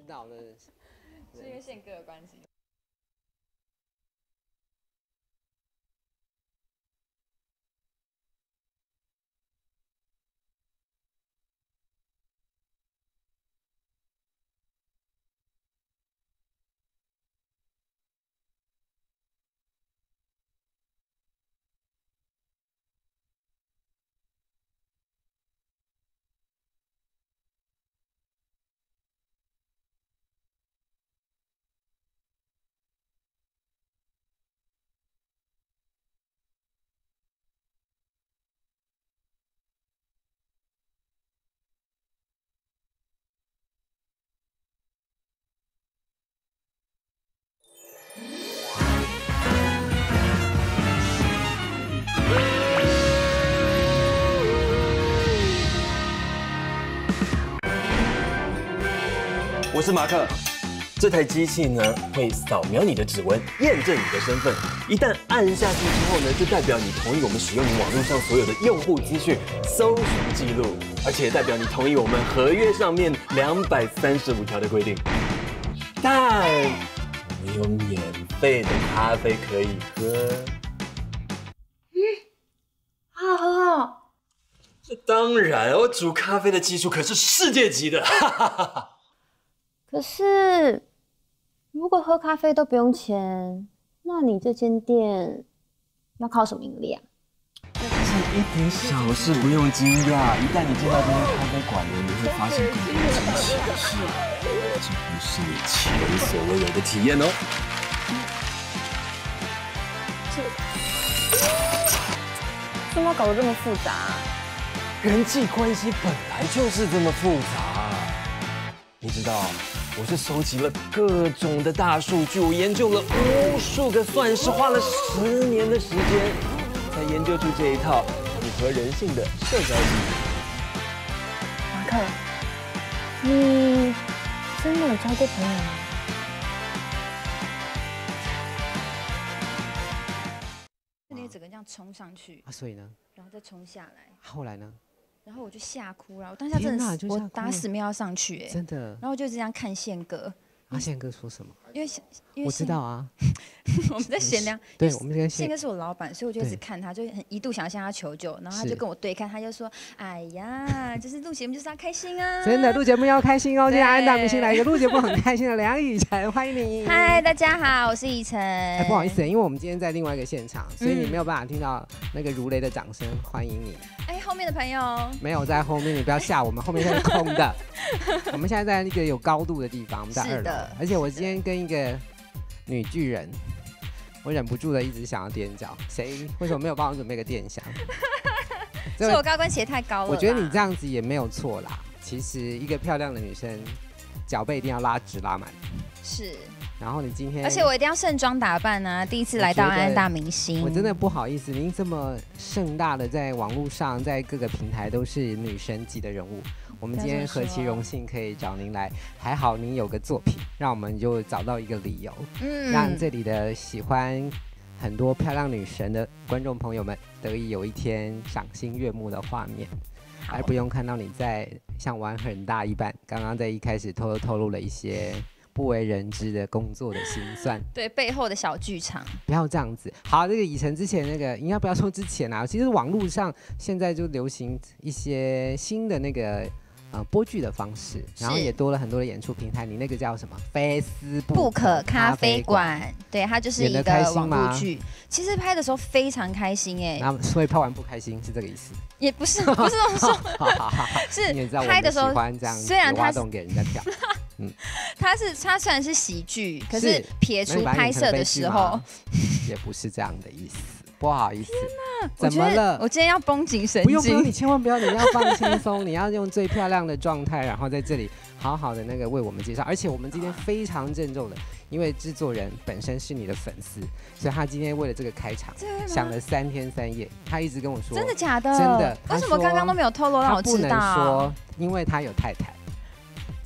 道的， 是因为宪哥的关系。 我是马克，这台机器呢会扫描你的指纹，验证你的身份。一旦按下去之后呢，就代表你同意我们使用你网络上所有的用户资讯搜寻记录，而且代表你同意我们合约上面235条的规定。但我们有免费的咖啡可以喝。 好好喝哦。 这当然，我煮咖啡的技术可是世界级的。 可是，如果喝咖啡都不用钱，那你这间店要靠什么盈利啊？ 这一点小事不用惊讶，一旦你进到这间咖啡馆呢，你会发现更多惊奇的事，这不是你前所未有的体验哦。 怎么搞得这么复杂啊？ 人际关系本来就是这么复杂。你知道，我是收集了各种的大数据，我研究了无数个算式，花了10年的时间，才研究出这一套符合人性的社交技巧。 马克，你真的有交过朋友吗？ 你整个这样冲上去， 所以呢？ 然后再冲下来， 后来呢？ 然后我就吓哭了。我当下真的是，我打死命要上去，哎， 真的。 然后我就这样看宪哥。 宪哥说什么？ 因为我知道啊。 我们在闲聊。 对，我们在宪哥是我老板，所以我就一直看他，就一度想向他求救，然后他就跟我对看，他就说：“哎呀，就是录节目就是要开心啊！” 真的，录节目要开心哦。今天安大明星来一个录节目很开心的梁以晨，欢迎你。 嗨，大家好，我是以晨。 不好意思，因为我们今天在另外一个现场，所以你没有办法听到那个如雷的掌声，欢迎你。 后面的朋友没有在后面，你不要吓我们，后面是空的。我们现在在那个有高度的地方，我们在2楼。而且我今天跟一个女巨人，我忍不住的一直想要踮脚。谁为什么没有帮我准备个电箱？ 是我高跟鞋太高了。 我觉得你这样子也没有错啦。其实一个漂亮的女生，脚背一定要拉直拉满。 是。 然后你今天， 而且我一定要盛装打扮啊！第一次来到安大明星， 我真的不好意思，您这么盛大的在网络上，在各个平台都是女神级的人物，我们今天何其荣幸可以找您来，还好您有个作品，让我们就找到一个理由，让这里的喜欢很多漂亮女神的观众朋友们得以有一天赏心悦目的画面，而不用看到你在像玩很大一般，刚刚在一开始偷偷透露了一些不为人知的工作的辛酸， 对背后的小剧场， 不要这样子。好，这个以晨之前那个，应该不要说之前啊，其实网络上现在就流行一些新的那个播剧的方式，然后也多了很多的演出平台。你那个叫什么？Facebook 咖啡馆，对，它就是一个网络剧。其实拍的时候非常开心哎， 那所以拍完不开心是这个意思？ 也不是，不是这么说，是拍的时候喜欢这样， 虽然它动给人家跳。 它虽然是喜剧，可是撇除拍摄的时候， 也不是这样的意思。不好意思， 怎么了？我今天要绷紧神经。 不用，你千万不要，你要放轻松，你要用最漂亮的状态，然后在这里好好的那个为我们介绍。而且我们今天非常郑重的，因为制作人本身是你的粉丝，所以他今天为了这个开场想了3天3夜，他一直跟我说， 真的假的？ 真的。 为什么刚刚都没有透露让我知道？ 他不能说，因为他有太太。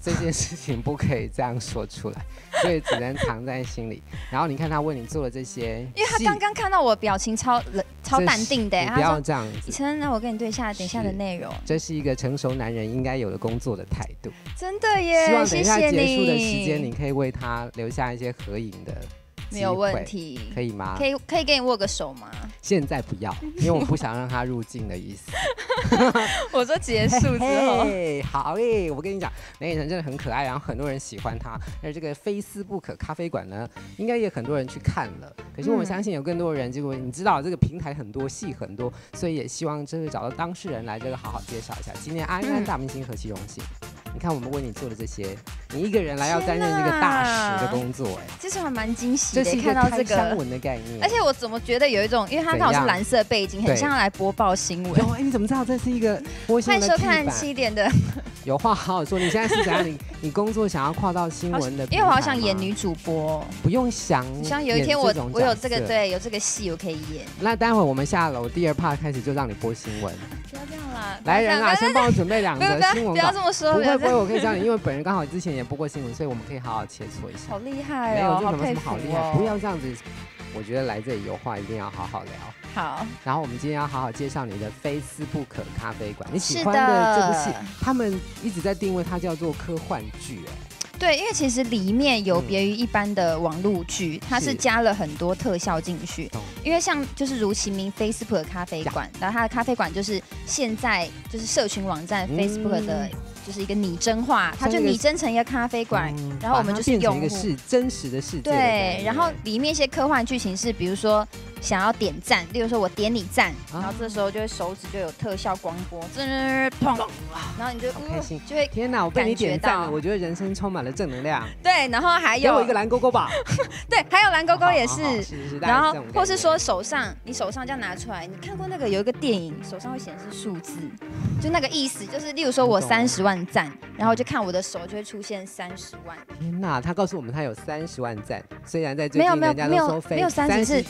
这件事情不可以这样说出来，所以只能藏在心里。然后你看他为你做了这些， 因为他刚刚看到我表情超淡定的， 你不要这样子。 以琛，那我跟你对一下等一下的内容。 这是一个成熟男人应该有的工作的态度。 真的耶， 希望等一下谢谢结束的时你间，你可以为他留下一些合影的。 没有问题， 可以吗？ 可以跟你握个手吗？ 现在不要，因为我不想让他入境的意思。 我说结束之后， 好耶！我跟你讲，梁以晨真的很可爱，然后很多人喜欢他。而这个非斯不可咖啡馆呢，应该也很多人去看了。可是我相信有更多人，结果你知道这个平台很多，戏很多，所以也希望这个找到当事人来这个好好介绍一下。今天安安大明星何其荣幸。你看我们为你做的这些，你一个人来要担任这个大使的工作，哎， 其实还蛮惊喜的， 这是一个开箱文的概念。 而且我怎么觉得有一种，因为它刚好是蓝色背景，很像要来播报新闻。 哎，你怎么知道这是一个播新闻的？ 欢迎收看7点的。 有话好好说，你现在是怎样？你工作想要跨到新闻的？ 因为我好想演女主播。 不用想， 像有一天我有这个对有这个戏我可以演。 那待会我们下楼第2 part 开始就让你播新闻。 不要这样啦！ 来人啊，先帮我准备2个新闻稿。 不要这么说， 不会，我可以教你，因为本人刚好之前也播过新闻，所以我们可以好好切磋一下。 好厉害哦！ 没有这什么好厉害，不要要这样子。我觉得来这里有话一定要好好聊。 好， 然后我们今天要好好介绍你的非斯不可咖啡馆。你喜欢的这部戏，他们一直在定位它叫做科幻剧，哎。 对，因为其实里面有别于一般的网络剧，它是加了很多特效进去。因为像就是如其名 Facebook 咖啡馆，然后它的咖啡馆就是现在就是社群网站 Facebook 的，就是一个拟真化，它就拟真成一个咖啡馆，然后我们就是用户一个是真实的世界。 对，然后里面一些科幻剧情是，比如说想要点赞，例如说我点你赞，然后这时候就会手指就有特效光波，砰，然后你就开心， 就会天哪，我被你点赞了，我觉得人生充满了正能量。 对，然后还有给我一个蓝勾勾吧。 对，还有蓝勾勾也是，然后或是说你手上这样拿出来，你看过那个有一个电影，手上会显示数字，就那个意思，就是例如说我30万赞，然后就看我的手就会出现30万。 天哪，他告诉我们他有30万赞，虽然在最近人家都说没有30是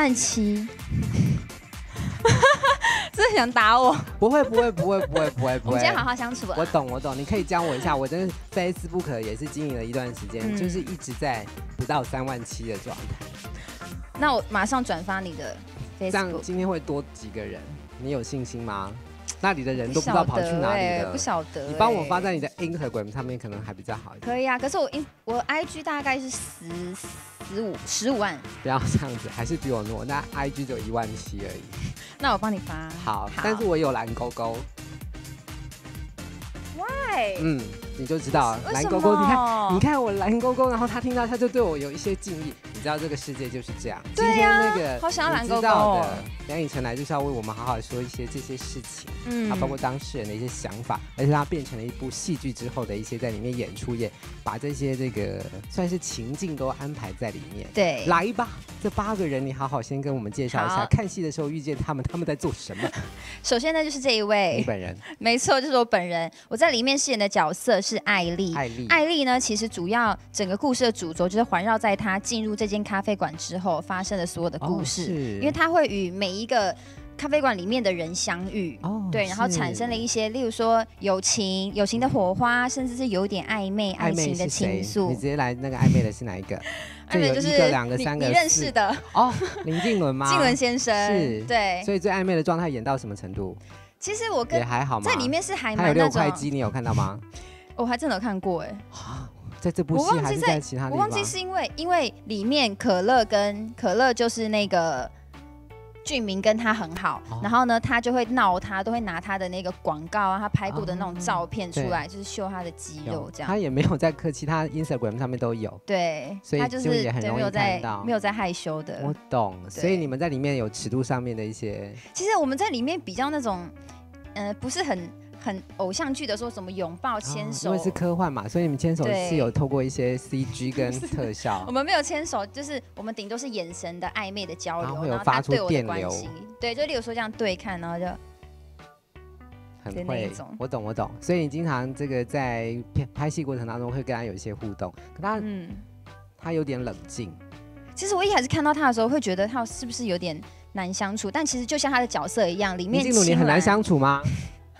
37。真的想打我？ 不会。我们今天好好相处啊。 我懂，你可以教我一下。我真的 Facebook 也是经营了一段时间，就是一直在不到3万7的状态。 那我马上转发你的 Facebook， 这样今天会多几个人？你有信心吗？那里的人都不知道跑去哪里了， 不晓得。 你帮我发在你的 Instagram 上面，可能还比较好一点。 可以啊，可是我 IG 大概是15万。 不要这样子，还是比我弱。那 IG 只有1万7而已。 那我帮你发。 好，但是我有蓝勾勾。 Why？ 你就知道蓝勾勾。你看我蓝勾勾，然后他听到他就对我有一些敬意。你知道这个世界就是这样。 对啊， 今天那个好想要蓝勾勾哦。梁以晨来就是要为我们好好说一些这些事情，包括当事人的一些想法，而且它变成了一部戏剧之后的一些在里面演出，也把这些这个算是情境都安排在里面。 对， 来吧，这8个人你好好先跟我们介绍一下，看戏的时候遇见他们在做什么。 首先呢，就是这一位， 你本人， 没错，就是我本人。我在里面饰演的角色是艾丽。艾丽呢，其实主要整个故事的主轴就是环绕在她进入这间咖啡馆之后发生的所有的故事，因为她会与每一个咖啡馆里面的人相遇，对，然后产生了一些，例如说友情的火花，甚至是有点暧昧爱情的情愫。 你直接来那个暧昧的是哪一个？ 暧昧就是 1个、2个、3个， 你认识的哦，林靖伦吗？ 靖伦先生是， 对。 所以最暧昧的状态演到什么程度？ 其实我跟也还好嘛， 在里面是还蛮那种。他有6块肌，你有看到吗？ 我还真的有看过哎。 在这部戏还是在其他地方？ 我忘记是因为里面可乐就是那个俊明跟他很好，然后呢他就会闹他，都会拿他的那个广告啊，他拍过的那种照片出来，就是秀他的肌肉这样。 他也没有在客气，他 Instagram 上面都有。 对， 所以他就是也很容易看到， 没有在害羞的。 我懂，所以你们在里面有尺度上面的一些。 其实我们在里面比较那种，不是很偶像剧的说什么拥抱牵手， 因为是科幻嘛，所以你们牵手是有透过一些 CG 跟特效。 我们没有牵手，就是我们顶多是眼神的暧昧的交流， 然后会有发出电流。 对，就例如说这样对看，然后就很会。我懂。所以你经常这个在拍戏过程当中会跟他有一些互动，可他有点冷静。 其实我一开始看到他的时候，会觉得他是不是有点难相处，但其实就像他的角色一样，里面林靖伦你很难相处吗？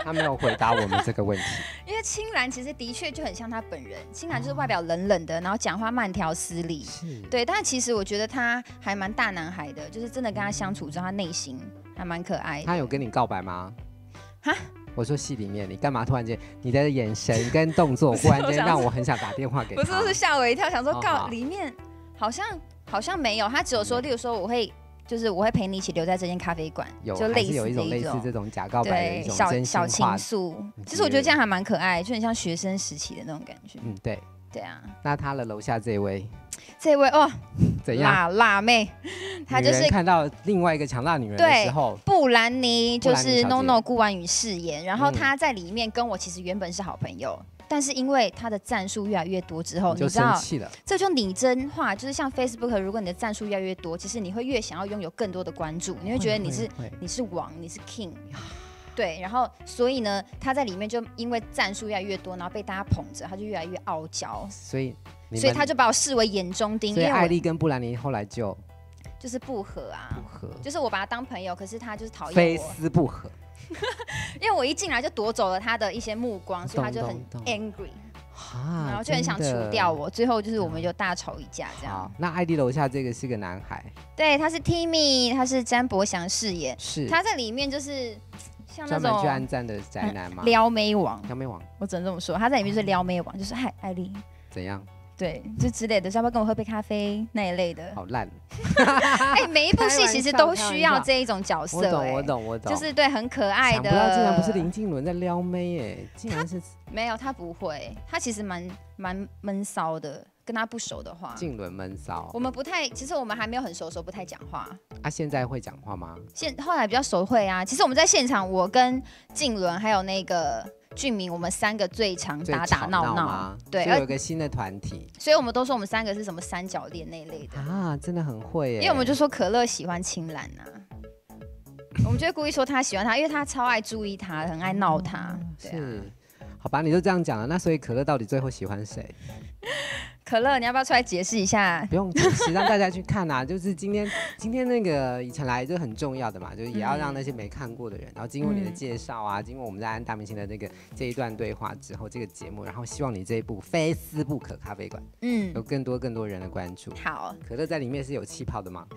他没有回答我们这个问题。 因为青兰其实的确就很像他本人，青兰就是外表冷冷的，然后讲话慢条斯理，对。但其实我觉得他还蛮大男孩的，就是真的跟他相处之后，他内心还蛮可爱的。 他有跟你告白吗？ 哈？ 我说戏里面，你干嘛突然间你的眼神跟动作忽然间让我很想打电话给他？ 不是吓我一跳，想说里面好像没有，他只有说，例如说我会陪你一起留在这间咖啡馆，就类似有一种类似这种假告白的一种真心话小情愫。其实我觉得这样还蛮可爱，就很像学生时期的那种感觉。 对。 对啊。 那他的楼下这位哦， 怎样？ 辣妹，她就是看到另外一个强大女人的时候， 布兰妮就是 NONO 顾婉瑜饰演，然后她在里面跟我其实原本是好朋友。但是因为他的战术越来越多之后， 你就生气了。 这就拟真化，就是像 Facebook， 如果你的战术越来越多，其实你会越想要拥有更多的关注，你会觉得你是王，你是 king， 对。然后所以呢，他在里面就因为战术越来越多，然后被大家捧着，他就越来越傲娇， 所以他就把我视为眼中钉。 所以艾莉跟布兰妮后来就是不合啊，就是我把他当朋友，可是他就是讨厌我， 非撕不合。 因为我一进来就夺走了他的一些目光，所以他就很 angry， 然后就很想除掉我。最后就是我们就大吵一架这样。 那艾莉楼下这个是个男孩， 对，他是 Timmy， 他是詹伯祥饰演， 是他在里面就是像那种专门去按赞的宅男嘛， 撩妹王， 我只能这么说，他在里面就是撩妹王，就是嗨艾莉怎样？ 对，就之类的，要不要跟我喝杯咖啡那一类的？ 好烂！ 每一部戏其实都需要这一种角色。 我懂， 就是对，很可爱的。 想不到竟然不是林静伦在撩妹耶，竟然是没有，他不会，他其实蛮闷骚的。跟他不熟的话， 静伦闷骚。 我们不太，其实我们还没有很熟的时候不太讲话。 现在会讲话吗？ 后来比较熟会啊。其实我们在现场，我跟静伦还有那个俊明，我们3个最常打打闹闹，对， 有一个新的团体， 所以我们都说我们3个是什么三角恋那一类的啊，真的很会耶。 因为我们就说可乐喜欢青兰啊，我们就会故意说他喜欢他，因为他超爱注意他，很爱闹他。 是，好吧，你就这样讲了，那所以可乐到底最后喜欢谁？ 可乐，你要不要出来解释一下？ 不用解释，让大家去看啊。就是今天那个以前来就很重要的嘛，就是也要让那些没看过的人，然后经过你的介绍啊，经过我们在安大明星的这一段对话之后，这个节目，然后希望你这一部非撕不可咖啡馆，有更多人的关注。 好， 可乐在里面是有气泡的吗？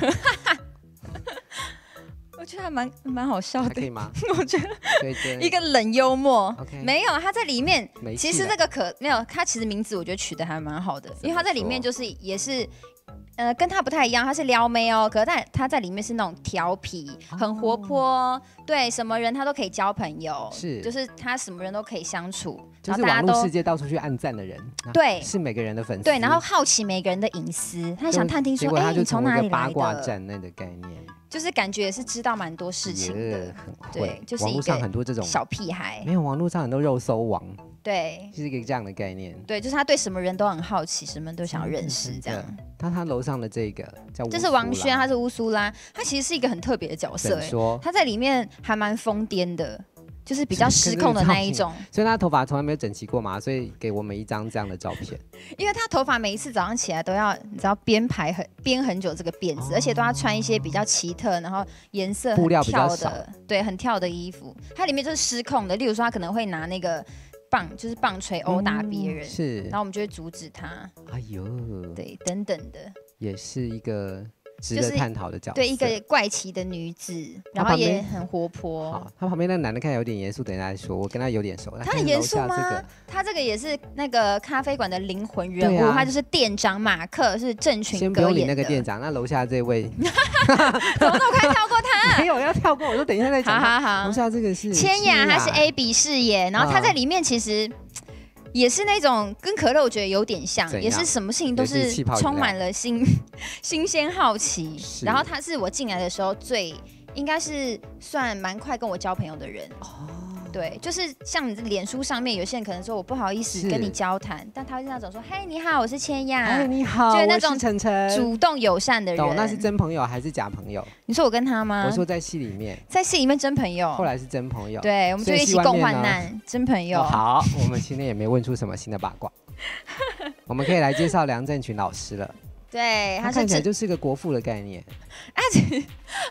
我觉得还蛮好笑的， 可以吗？ 我觉得一个冷幽默，没有他在里面，其实那个没有他其实名字我觉得取得还蛮好的，因为他在里面就是也是。跟他不太一样，他是撩妹哦，可是他在里面是那种调皮，很活泼，对，什么人他都可以交朋友，就是他什么人都可以相处， 就是网络世界到处去按赞的人， 对， 是每个人的粉丝， 对，然后好奇每个人的隐私，他想探听说，你从哪里来的？ 八卦站那的概念， 就是感觉也是知道蛮多事情的，对，就是网络上很多这种小屁孩， 没有网络上很多肉搜王。 对， 是一个这样的概念。 对，就是他对什么人都很好奇，什么都想要认识，这样。 他楼上的这个叫， 这是王轩，他是乌苏拉，他其实是一个很特别的角色。他在里面还蛮疯癫的，就是比较失控的那一种。 所以他头发从来没有整齐过嘛，所以给我们一张这样的照片。 因为他头发每一次早上起来都要，你知道编很久这个辫子，而且都要穿一些比较奇特，然后颜色很跳的，对，很跳的衣服。他里面就是失控的，例如说他可能会拿那个。就是棒槌殴打别人， 是， 然后我们就会阻止他。 哎呦， 对，等等的， 也是一个值得探讨的角色。 对，一个怪奇的女子，然后也很活泼。 好，他旁边那个男的看起来有点严肃，等一下再说。我跟他有点熟。 他很严肃吗？他这个也是那个咖啡馆的灵魂人物，他就是店长马克，是郑群哥演的。先不用理那个店长，那楼下这位， 怎么那么快跳过他？ 没有要跳过，我说等一下再讲。 好， 楼下这个是千雅，他是 AB 饰演，然后他在里面其实。也是那种跟可乐我觉得有点像，也是什么事情都是充满了新鲜好奇。然后他是我进来的时候应该是算蛮快跟我交朋友的人。对，就是像你脸书上面有些人可能说我不好意思跟你交谈，但他会那种说，嘿你好，我是千雅， 哎你好， 就是那种晨晨主动友善的人。 懂，那是真朋友还是假朋友？ 你说我跟他吗？ 我说在戏里面， 在戏里面真朋友， 后来是真朋友。 对，我们就一起共患难，真朋友。 好，我们今天也没问出什么新的八卦，我们可以来介绍梁振群老师了。 对， 他看起来就是个国父的概念。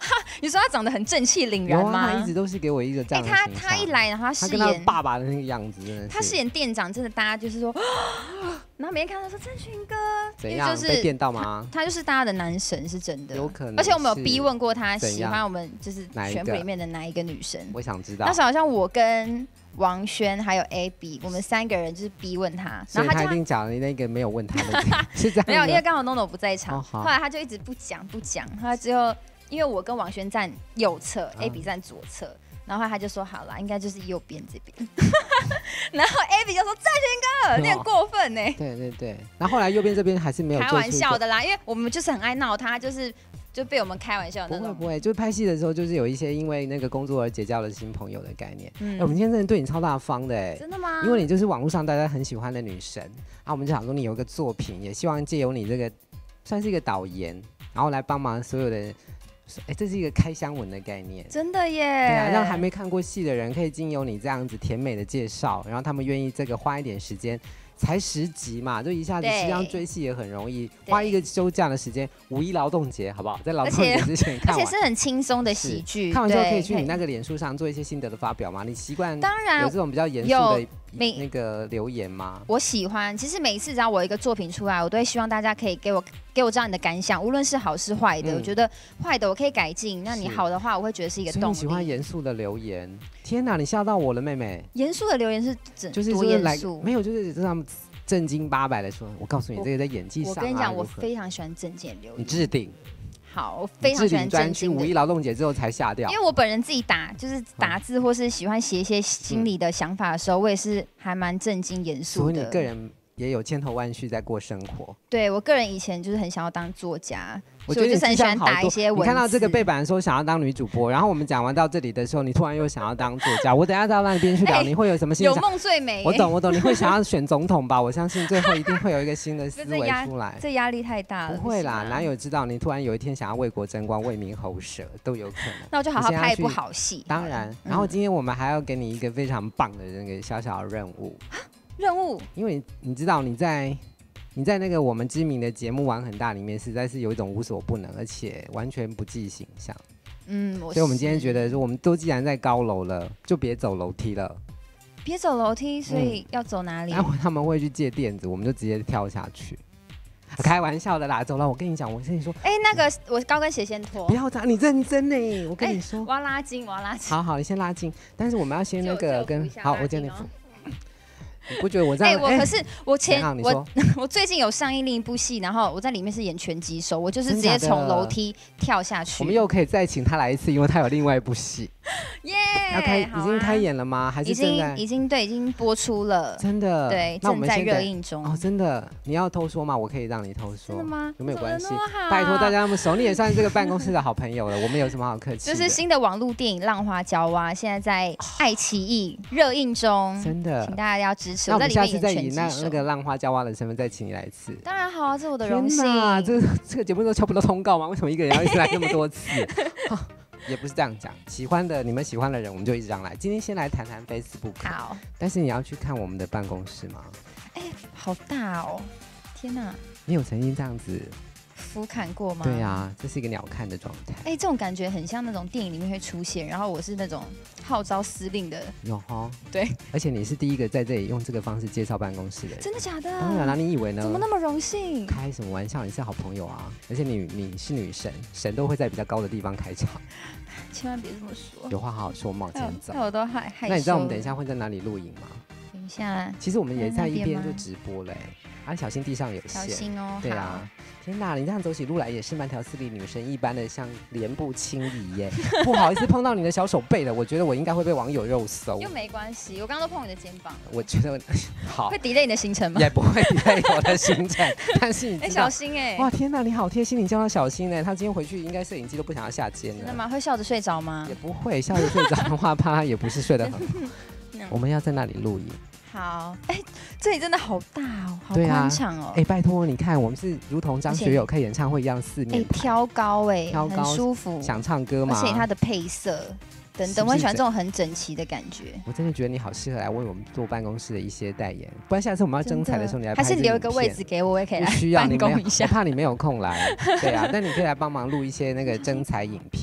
你说他长得很正气凛然吗？ 他一直都是给我一个这样的形象。 他一来，然后他饰演他跟他爸爸的那个样子，真的是。 他饰演店长，真的大家就是说，然后每天看到说郑群哥， 怎样就是被电到吗？ 他就是大家的男神，是真的， 有可能。 而且我们有逼问过他喜欢我们就是全部里面的哪一个女生？ 我想知道。 那时候好像我跟王轩还有 AB， 我们3个人就是逼问他， 然后他一定讲了那个没有问他的，是这样。 没有，因为刚好 NONO 不在场， 后来他就一直不讲，后来之后因为我跟王轩站右侧，AB 站左侧。然后他就说好啦，应该就是右边这边。然后 AB 就说郑群哥，有点过分呢。 对。然后后来右边这边还是没有。 开玩笑的啦，因为我们就是很爱闹他，就被我们开玩笑的那种。 不会，就是拍戏的时候，就是有一些因为那个工作而结交了新朋友的概念。我们今天真的对你超大方的哎。 真的吗？ 因为你就是网络上大家很喜欢的女神啊，我们就想说你有一个作品，也希望借由你这个算是一个导言，然后来帮忙所有的。这是一个开箱文的概念， 真的耶！ 对啊，让还没看过戏的人可以经由你这样子甜美的介绍，然后他们愿意这个花一点时间，才10集嘛，就一下子实际上追戏也很容易，花一个休假的时间，5·1劳动节好不好？在劳动节之前看完， 而且是很轻松的喜剧， 看完之后可以去你那个脸书上做一些心得的发表吗？你习惯当然有这种比较严肃的那个留言吗？ 我喜欢，其实每一次只要我有一个作品出来，我都会希望大家可以给我知道你的感想，无论是好是坏的，我觉得坏的我可以改进，那你好的话，我会觉得是一个动力。 所以你喜欢严肃的留言？天哪，你吓到我了，妹妹！ 严肃的留言是就是多严肃？ 没有，就是让他们正经八百的说。我告诉你，这个在演技上， 我跟你讲，我非常喜欢正经留言。 你置顶。 好，我非常喜欢正经的。 5·1劳动节之后才下掉， 因为我本人自己就是打字或是喜欢写一些心里的想法的时候，我也是还蛮正经严肃的。 所以你个人也有千头万绪在过生活。 对，我个人以前就是很想要当作家。 我觉得你就是很喜欢打一些文字。 你看到这个背板的时候想要当女主播，然后我们讲完到这里的时候，你突然又想要当作家。我等一下到那边去聊，你会有什么心想？ 有梦最美。 我懂，你会想要选总统吧？我相信最后一定会有一个新的思维出来。 这压力太大了。 不会啦，哪有知道你突然有一天想要为国争光、为民喉舌都有可能。 那我就好好拍一部好戏。 当然，然后今天我们还要给你一个非常棒的那个小小的任务。 任务？因为你知道你在那个我们知名的节目玩很大里面，实在是有一种无所不能，而且完全不计形象。所以我们今天觉得说，我们都既然在高楼了，就别走楼梯了。 别走楼梯，所以要走哪里？ 然后他们会去借垫子，我们就直接跳下去。开玩笑的啦，走了。我跟你讲，我跟你说， 那个我高跟鞋先脱。 不要你认真呢。我跟你说， 我要拉筋。 好，你先拉筋，但是我们要先那个好，我教你。你不觉得我这样？ 可是我最近有上映另一部戏，然后我在里面是演拳击手，我就是直接从楼梯跳下去。 我们又可以再请他来一次，因为他有另外一部戏。 耶！ 已经开演了吗？还是正在？ 已经播出了。 真的？ 对，正在热映中。 哦，真的？你要偷说吗？我可以让你偷说。 真的吗？ 有没有关系？拜托大家那么熟，你也算是这个办公室的好朋友了。我们有什么好客气？ 就是新的网络电影《浪花娇娃》，现在在爱奇艺热映中。 真的， 请大家要支持。 那我们下次再以那个浪花娇娃的身份再请你来一次。 当然好啊，这是我的荣幸。 这个节目都敲不到通告吗？为什么一个人要一直来那么多次？也不是这样讲，你们喜欢的人，我们就一直让来。今天先来谈谈 Facebook。 好， 但是你要去看我们的办公室吗？ 好大哦！天哪， 你有曾经这样子俯瞰过吗？ 对啊，这是一个鸟瞰的状态。 这种感觉很像那种电影里面会出现，然后我是那种号召司令的。 有哈， 对。 而且你是第一个在这里用这个方式介绍办公室的人。 真的假的？ 当然了，你以为呢？ 怎么那么荣幸？ 开什么玩笑？你是好朋友啊！而且你是女神，神都会在比较高的地方开场。 千万别这么说。 有话好好说嘛，今天早。 那我都害羞。 那你知道我们等一下会在哪里录影吗？ 等一下。 其实我们也在一边就直播嘞。小心地上有线。 小心哦。 对啊。天哪，你这样走起路来也是慢条斯理女神一般的，像莲步轻移耶。不好意思碰到你的小手背了，我觉得我应该会被网友肉搜。 又没关系，我刚刚都碰你的肩膀。 我觉得好。 会 delay 你的行程吗？ 也不会 delay 我的行程，但是你小心哇，天哪，你好贴心，你叫他小心呢。他今天回去应该摄影机都不想要下肩了。 真的吗？会笑着睡着吗？ 也不会，笑着睡着的话，怕他也不是睡得很好。我们要在那里录影。 好，这里真的好大哦，好宽敞哦。 拜托，你看，我们是如同张学友开演唱会一样，四面挑高很舒服， 想唱歌嘛。 而且它的配色等等，我很喜欢这种很整齐的感觉。 我真的觉得你好适合来为我们做办公室的一些代言，不然下次我们要征才的时候，你来拍。 还是留一个位置给我，我也可以来办公一下。 我怕你没有空来，对啊，但你可以来帮忙录一些那个征才影片。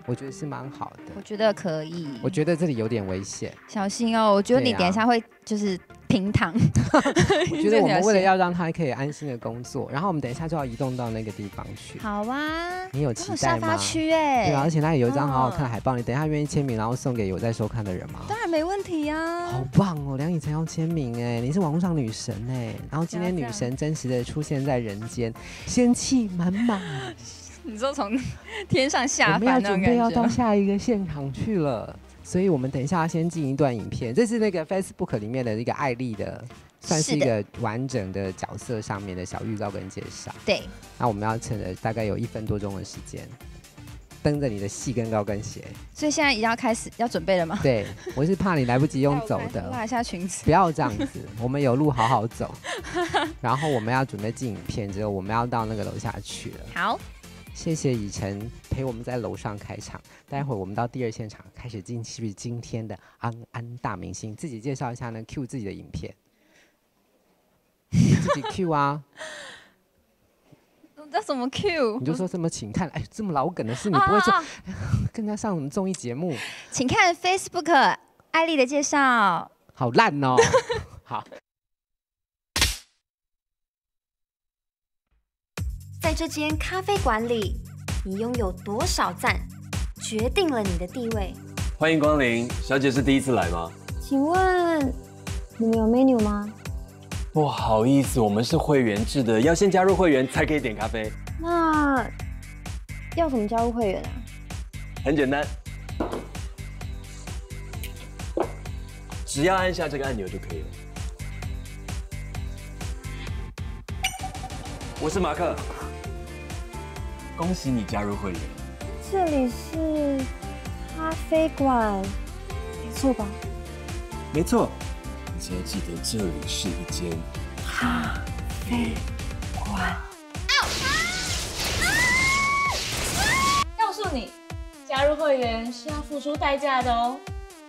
我觉得是蛮好的。 我觉得可以。 我觉得这里有点危险， 小心哦！我觉得你等一下会就是平躺。 我觉得我们为了要让他可以安心的工作，然后我们等一下就要移动到那个地方去。 好啊， 你有期待吗？ 沙发区哎， 对啊，而且那里有一张好好看的海报，你等一下愿意签名，然后送给有在收看的人吗？ 当然没问题啊！ 好棒哦，梁以晨要签名哎，你是网络上女神哎，然后今天女神真实的出现在人间，仙气满满。 你说从天上下凡那种感觉吗？ 我们要准备要到下一个现场去了，所以我们等一下先进一段影片，这是那个 Facebook 里面的一个艾丽的，算是一个完整的角色上面的小预告跟介绍。 对， 那我们要趁着大概有1分多钟的时间，蹬着你的细跟高跟鞋。 所以现在已经要开始要准备了吗？ 对，我是怕你来不及用走的， 拉一下裙子， 不要这样子，我们有路好好走。然后我们要准备进影片之后，我们要到那个楼下去了。 好。 谢谢以晨陪我们在楼上开场，待会儿我们到第2现场开始进去今天的安安大明星，自己介绍一下呢 ，Q 自己的影片，自己 Q 啊， 这怎么 Q？ 你就说什么请看，哎，这么老梗的事你不会说，跟人家上什么综艺节目？ 请看 Facebook 艾丽的介绍， 好烂哦，好。 在这间咖啡馆里，你拥有多少赞，决定了你的地位。 欢迎光临，小姐是第一次来吗？ 请问你们有 menu 吗？ 不好意思，我们是会员制的，要先加入会员才可以点咖啡。 那要怎么加入会员啊？ 很简单，只要按下这个按钮就可以了。我是马克。恭喜你加入会员。 这里是咖啡馆，没错吧？ 没错，你只要记得这里是一间咖啡馆。 告诉你，加入会员是要付出代价的哦。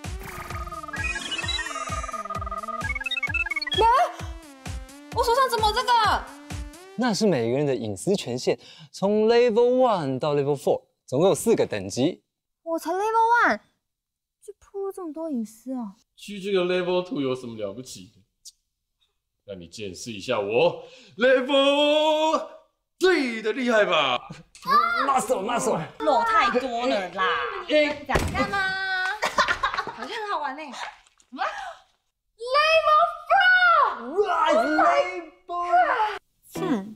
我手上怎么这个？ 那是每个人的隐私权限，从 Level 1到 Level 4，总共有4个等级。 我才 Level 1，就铺露这么多隐私哦。 区这个 Level 2有什么了不起的？让你见识一下我 Level 3的厉害吧！ 拉手， 肉太多了啦！ 敢干吗？ 好像很好玩呢。 赞。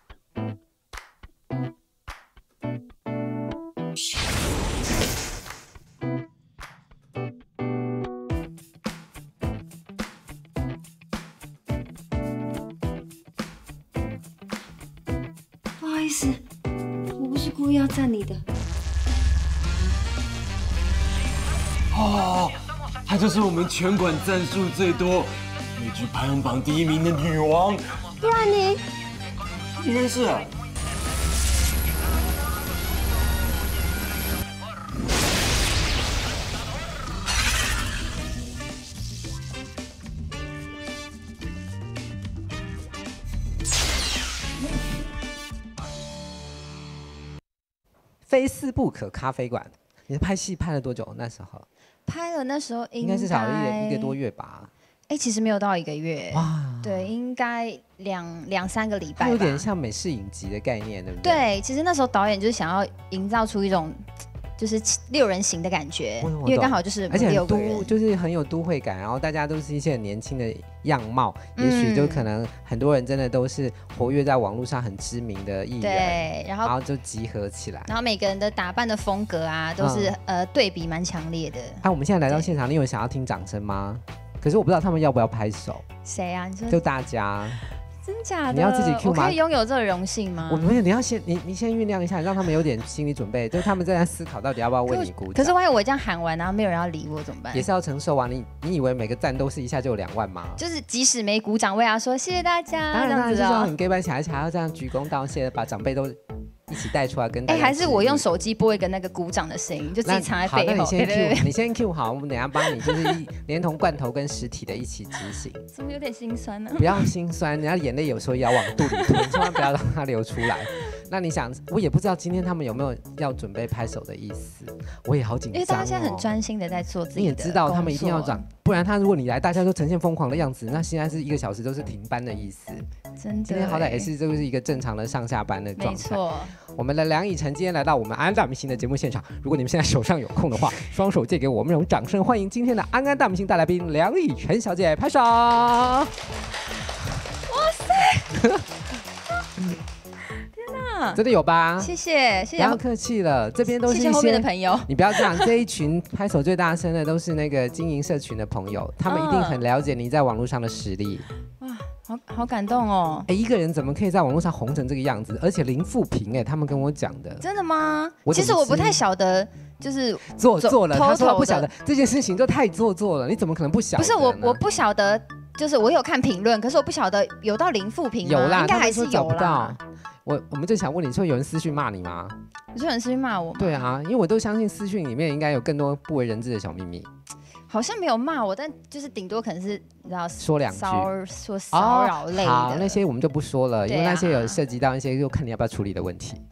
不好意思，我不是故意要赞你的。 哦，她就是我们全馆赞数最多、美剧排行榜第1名的女王。 不然你认识啊？ 非斯不可咖啡馆，你拍戏拍了多久？那时候拍了那时候应该至少一个多月吧。 哎，其实没有到1个月。 哇， 对，应该两三个礼拜吧。 有点像美式影集的概念，对不对？ 对， 对，其实那时候导演就是想要营造出一种就是6人行的感觉，因为刚好就是而且很 6个人， 就是很有都会感，然后大家都是一些很年轻的样貌，也许就可能很多人真的都是活跃在网络上很知名的艺人， 对，然后就集合起来， 然后每个人的打扮的风格啊，都是对比蛮强烈的。 我们现在来到现场，你有想要听掌声吗？可是我不知道他们要不要拍手。 谁啊？你说就大家。 真假的？ 你要自己 Q 吗？ 我可以拥有这个荣幸吗？ 我没有，你要先你先酝酿一下，让他们有点心理准备，就是他们在思考到底要不要为你鼓掌。 可是万一我这样喊完，然后没有人要理我怎么办？ 也是要承受啊！你以为每个赞都是一下就有2万吗？ 就是即使没鼓掌，我也要说谢谢大家。 当然就是要很 gay 白起来，还要这样鞠躬道谢，把长辈都一起带出来跟大家。 还是我用手机播一个那个鼓掌的声音，就自己藏在背后。 那你先 Q， 你先 Q 好，我们等一下帮你，就是连同罐头跟实体的一起执行。 怎么有点心酸呢？ 不要心酸，人家眼泪有时候也要往肚里吞，千万不要让它流出来。 那你想，我也不知道今天他们有没有要准备拍手的意思，我也好紧张、哦。 因为大家现在很专心的在做自己的， 你也知道他们一定要转，不然如果你来，大家都呈现疯狂的样子，那现在是1个小时都是停班的意思。 真的， 今天好歹也是就是一个正常的上下班的状态。 没错。 我们的梁以晨今天来到我们安安大明星的节目现场，如果你们现在手上有空的话，双手借给我们，用掌声欢迎今天的安安大明星大来宾梁以晨小姐，拍手！哇塞！天哪， 真的有吧？ 谢谢， 不要客气了，这边都是一些后面的朋友。 你不要这样，这一群拍手最大声的都是那个经营社群的朋友，他们一定很了解你在网络上的实力。 哇，好感动哦！ 一个人怎么可以在网络上红成这个样子，而且零负评？他们跟我讲的。 真的吗？其实我不太晓得，就是做了。他说他不晓得这件事情就太做了，你怎么可能不晓得？ 不是我不晓得，就是我有看评论，可是我不晓得有到零负评吗？ 有啦， 应该还是有啦。 我们就想问你，说有人私讯骂你吗？ 你说有人私讯骂我吗？ 对啊，因为我都相信私讯里面应该有更多不为人知的小秘密。 好像没有骂我，但就是顶多可能是你知道说两句说骚扰类的。 好，那些我们就不说了，因为那些有涉及到一些就看你要不要处理的问题。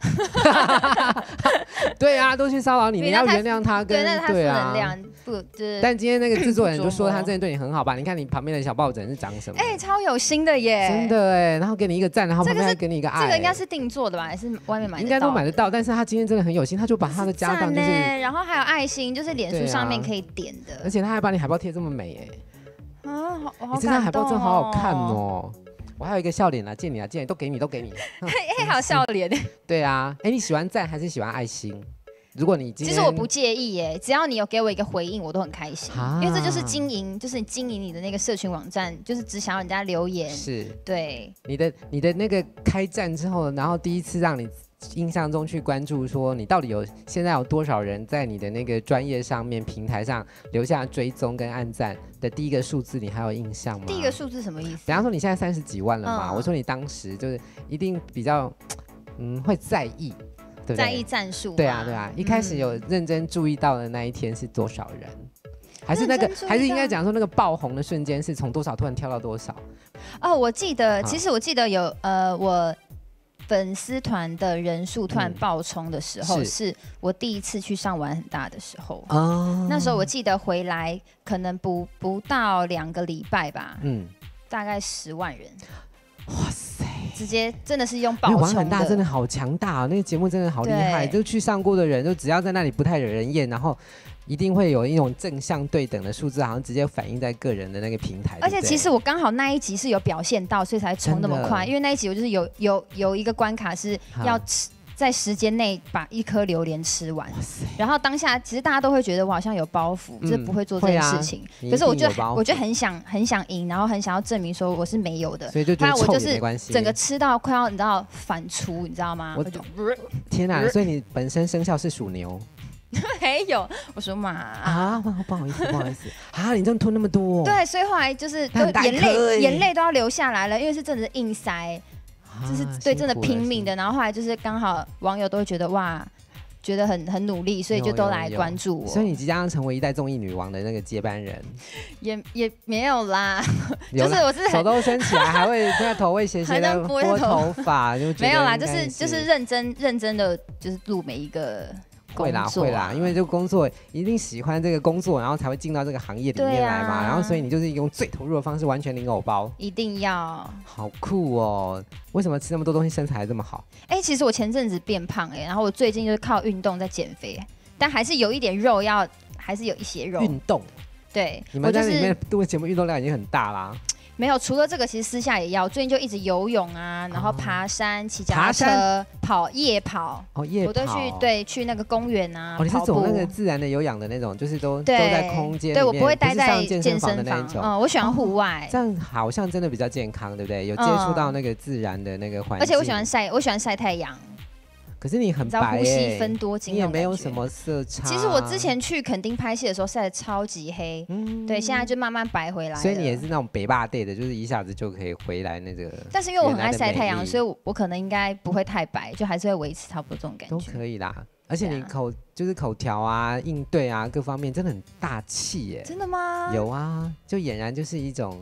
对啊，都去骚扰你，你要原谅他跟对啊。但今天那个制作人就说他真的对你很好吧？你看你旁边的小抱枕是长什么？ 超有心的耶！ 真的然后给你一个赞，然后旁边还给你一个爱。 这个应该是定做的吧？还是外面买的？ 应该都买得到，但是他今天真的很有心，他就把他的家当就是， 然后还有爱心，就是脸书上面可以点的， 而且他还把你海报贴这么美好你这张海报真好好看哦。我还有一个笑脸啊，借你都给你。 还有笑脸。 对啊，你喜欢赞还是喜欢爱心？如果你今天其实我不介意耶，只要你有给我一个回应，我都很开心，因为这就是经营，就是你经营你的那个社群网站，就是只想要人家留言。 是， 对， 你的那个开站之后，然后第一次让你印象中去关注，说你到底现在有多少人在你的那个专业上面平台上留下追踪跟按赞的第一个数字，你还有印象吗？ 第一个数字什么意思？ 比方说你现在30几万了嘛，我说你当时就是一定比较会在意。对对在意战术， 对啊，一开始有认真注意到的那一天是多少人？还是还是应该讲说那个爆红的瞬间是从多少突然跳到多少？ 我记得，其实我记得有我粉丝团的人数突然爆冲的时候，是我第一次去上玩很大的时候。那时候我记得回来可能不到2个礼拜吧，大概10万人。哇塞！直接真的是用爆冲的， 玩很大，真的好强大那个节目真的好厉害，就去上过的人，就只要在那里不太惹人厌，然后一定会有一种正向对等的数字，好像直接反映在个人的那个平台。 而且其实我刚好那一集是有表现到，所以才冲那么快，因为那一集我就是有一个关卡是要在时间内把1颗榴莲吃完，然后当下其实大家都会觉得我好像有包袱，就是不会做这件事情。可是我就很想赢，然后很想要证明说我是没有的， 所以就觉得臭也没关系。 整个吃到快要你知道反刍，你知道吗？ 天哪！所以你本身生肖是属牛。 没有，我属马啊，不好意思啊，你真的吞那么多？ 对，所以后来就是眼泪都要流下来了，因为是真的是硬塞。就是对，真的拼命的，然后后来就是刚好网友都会觉得哇，觉得很努力，所以就都来关注我。 所以你即将成为一代综艺女王的那个接班人， 也没有啦，就是我是手都伸起来，还会在头会斜斜的拨头发，就没有啦，就是认真的，就是录每一个。 会啦，因为这个工作一定喜欢这个工作，然后才会进到这个行业里面来嘛。然后所以你就是用最投入的方式，完全零偶包， 一定要。 好酷哦！为什么吃那么多东西，身材还这么好？ 其实我前阵子变胖然后我最近就是靠运动在减肥，但还是有一点肉还是有一些肉。 运动， 对， 你们在里面录节目运动量已经很大啦。 没有，除了这个，其实私下也要。最近就一直游泳啊，然后爬山、骑脚踏车、夜跑。我都去那个公园啊。 你是走那个自然的有氧的那种，就是都在空间里面， 对我不会待在健身房的那种。 我喜欢户外， 这样好像真的比较健康，对不对？有接触到那个自然的那个环境。 而且我喜欢晒太阳。 可是你很白呼吸分多金， 你也没有什么色差。 其实我之前去垦丁拍戏的时候晒得超级黑，对，现在就慢慢白回来了。 所以你也是那种北霸队的，就是一下子就可以回来那个。 但是因为我很爱晒太阳，所以我可能应该不会太白，就还是会维持差不多这种感觉。 都可以啦，而且你口条啊、应对啊各方面真的很大气耶。 真的吗？ 有啊，就俨然就是一种。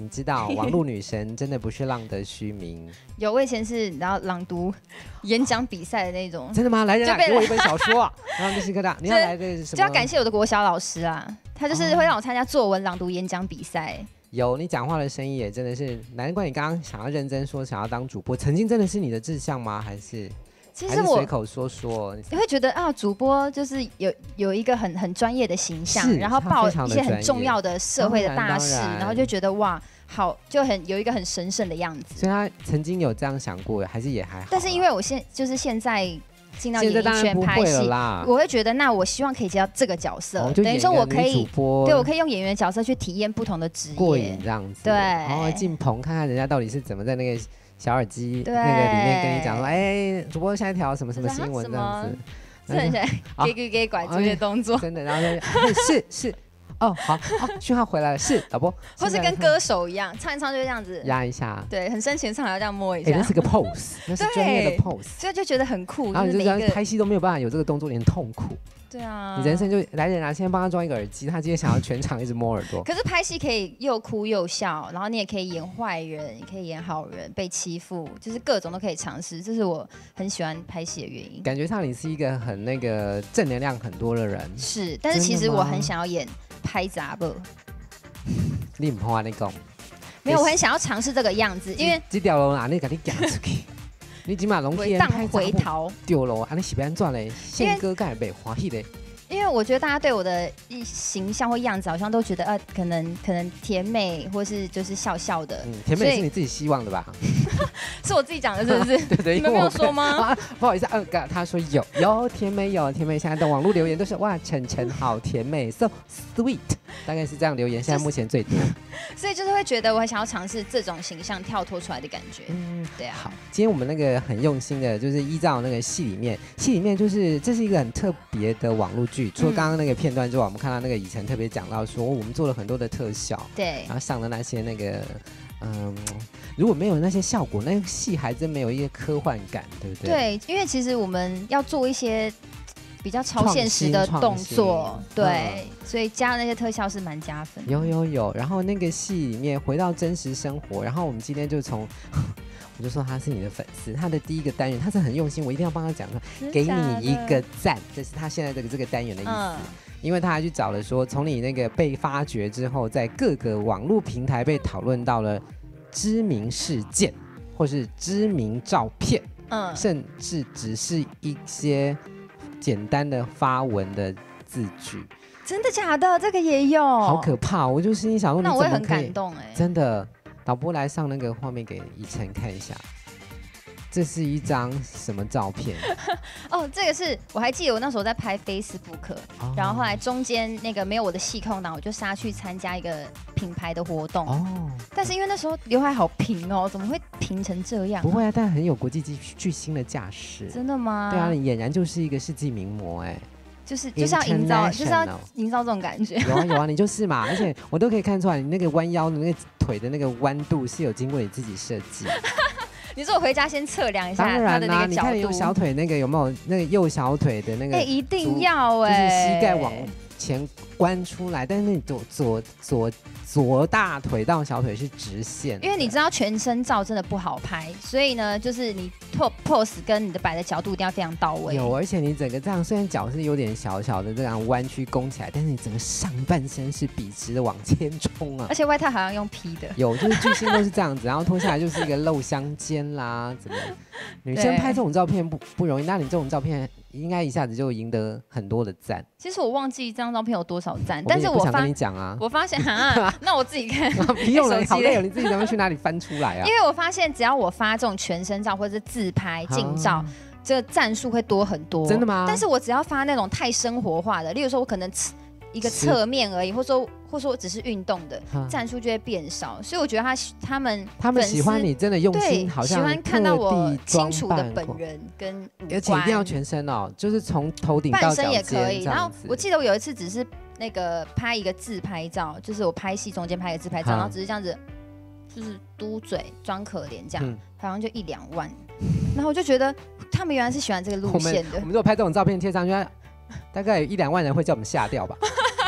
你知道网络女神真的不是浪得虚名。 有，我以前是然后朗读演讲比赛的那种。 真的吗？来人啊，给我一本小说啊！然后就是你要来的是什么？ 就要感谢我的国小老师啊，他就是会让我参加作文朗读演讲比赛。 有，你讲话的声音也真的是，难怪你刚刚想要认真说想要当主播，曾经真的是你的志向吗？还是？ 其实我随口说说， 你会觉得啊，主播就是有一个很专业的形象，然后报一些很重要的社会的大事，然后就觉得哇，好，就有一个很神圣的样子。 所以他曾经有这样想过，还是也还好。 但是因为我现在进到演艺圈拍戏，我会觉得那我希望可以接到这个角色，等于说我可以对我可以用演员的角色去体验不同的职业， 过瘾这样子。 对， 然后进棚看看人家到底是怎么在那个小耳机那个里面跟你讲说，哎，主播下一条什么什么新闻这样子， 这很像给拐这些动作， 真的，然后是。哦，好，讯号回来了，是导播， 或是跟歌手一样，唱一唱就这样子压一下， 对，很深情唱还要这样摸一下， 那是个 pose， 那是专业的 pose， 所以就觉得很酷， 然后你就知道拍戏都没有办法有这个动作，你很痛苦。 对啊， 你人生就来人啊！现在帮他装一个耳机，他今天想要全场一直摸耳朵。 可是拍戏可以又哭又笑，然后你也可以演坏人，也可以演好人，被欺负，就是各种都可以尝试。这是我很喜欢拍戏的原因。 感觉上你是一个很那个正能量很多的人。 是，但是其实我很想要演拍杂不？ 你不怕你讲？ 没有，我很想要尝试这个样子，因为这条路哪里给你讲出去？你起码龙天拍回逃丢了，啊，你是变转嘞？宪哥干被欢喜嘞？ 因为我觉得大家对我的形象或样子，好像都觉得可能甜美，或是就是笑笑的。 甜美是你自己希望的吧？ 是我自己讲的，是不是？ 对， 你们没有说吗？ 不好意思，他说有甜美有甜美，现在的网络留言都是哇，晨好甜美 ，so sweet， 大概是这样留言，现在目前最多。 所以就是会觉得我很想要尝试这种形象跳脱出来的感觉。对啊。 好，今天我们那个很用心的，就是依照那个戏里面就是这是一个很特别的网络剧。除了刚刚那个片段之外，我们看到那个以晨特别讲到说，我们做了很多的特效， 对， 然后上了那些那个，如果没有那些效果，那个戏还真没有一些科幻感，对不对？ 对，因为其实我们要做一些比较超现实的动作，对，所以加那些特效是蛮加分。 有，然后那个戏里面回到真实生活，然后我们今天就从。我就说他是你的粉丝，他的第一个单元他是很用心，我一定要帮他讲说，给你一个赞，这是他现在这个单元的意思。因为他还去找了说，从你那个被发掘之后，在各个网络平台被讨论到了知名事件或是知名照片，甚至只是一些简单的发文的字句。 真的假的？这个也有， 好可怕！我就心里想说， 那我也很感动哎， 真的。导播来上那个画面给以晨看一下，这是一张什么照片？ 哦，这个是我还记得我那时候在拍 Facebook，然后后来中间那个没有我的戏空档，我就杀去参加一个品牌的活动。但是因为那时候刘海好平哦，怎么会平成这样？ 不会啊，但很有国际巨星的架势。 真的吗？ 对啊，你俨然就是一个世纪名模哎。 就是要营造这种感觉。 有啊，你就是嘛，而且我都可以看出来，你那个弯腰的那个腿的那个弯度是有经过你自己设计。 你说我回家先测量一下他的那个角度。 你看右小腿那个有没有那个右小腿的那个？ 一定要就是膝盖往前弯出来，但是你左大腿到小腿是直线， 因为你知道全身照真的不好拍，所以呢，就是你 pose 跟你的摆的角度一定要非常到位。 有，而且你整个这样，虽然脚是有点小小的这样弯曲弓起来，但是你整个上半身是笔直的往前冲啊！ 而且外套好像用披的， 有，就是巨星都是这样子，然后脱下来就是一个露香肩啦，怎么？女生拍这种照片不容易，那你这种照片应该一下子就赢得很多的赞。 其实我忘记这张照片有多少赞， 但是我想跟你讲啊， 我发现那我自己看， 不用了，好累哦，你自己怎么去哪里翻出来啊？ 因为我发现只要我发这种全身照或者是自拍近照，这个赞数会多很多。 真的吗？ 但是我只要发那种太生活化的，例如说我可能一个侧面而已，或者说只是运动的，赞数就会变少。所以我觉得他们喜欢你真的用心，好像喜欢看到我清楚的本人跟五官， 而且一定要全身哦，就是从头顶到脚尖， 半身也可以。然后我记得我有一次只是那个拍一个自拍照，就是我拍戏中间拍一个自拍照，然后只是这样子，就是嘟嘴装可怜这样，好像就1-2万。然后我就觉得他们原来是喜欢这个路线的。 我们如果拍这种照片贴上去，大概有1-2万人会叫我们下掉吧。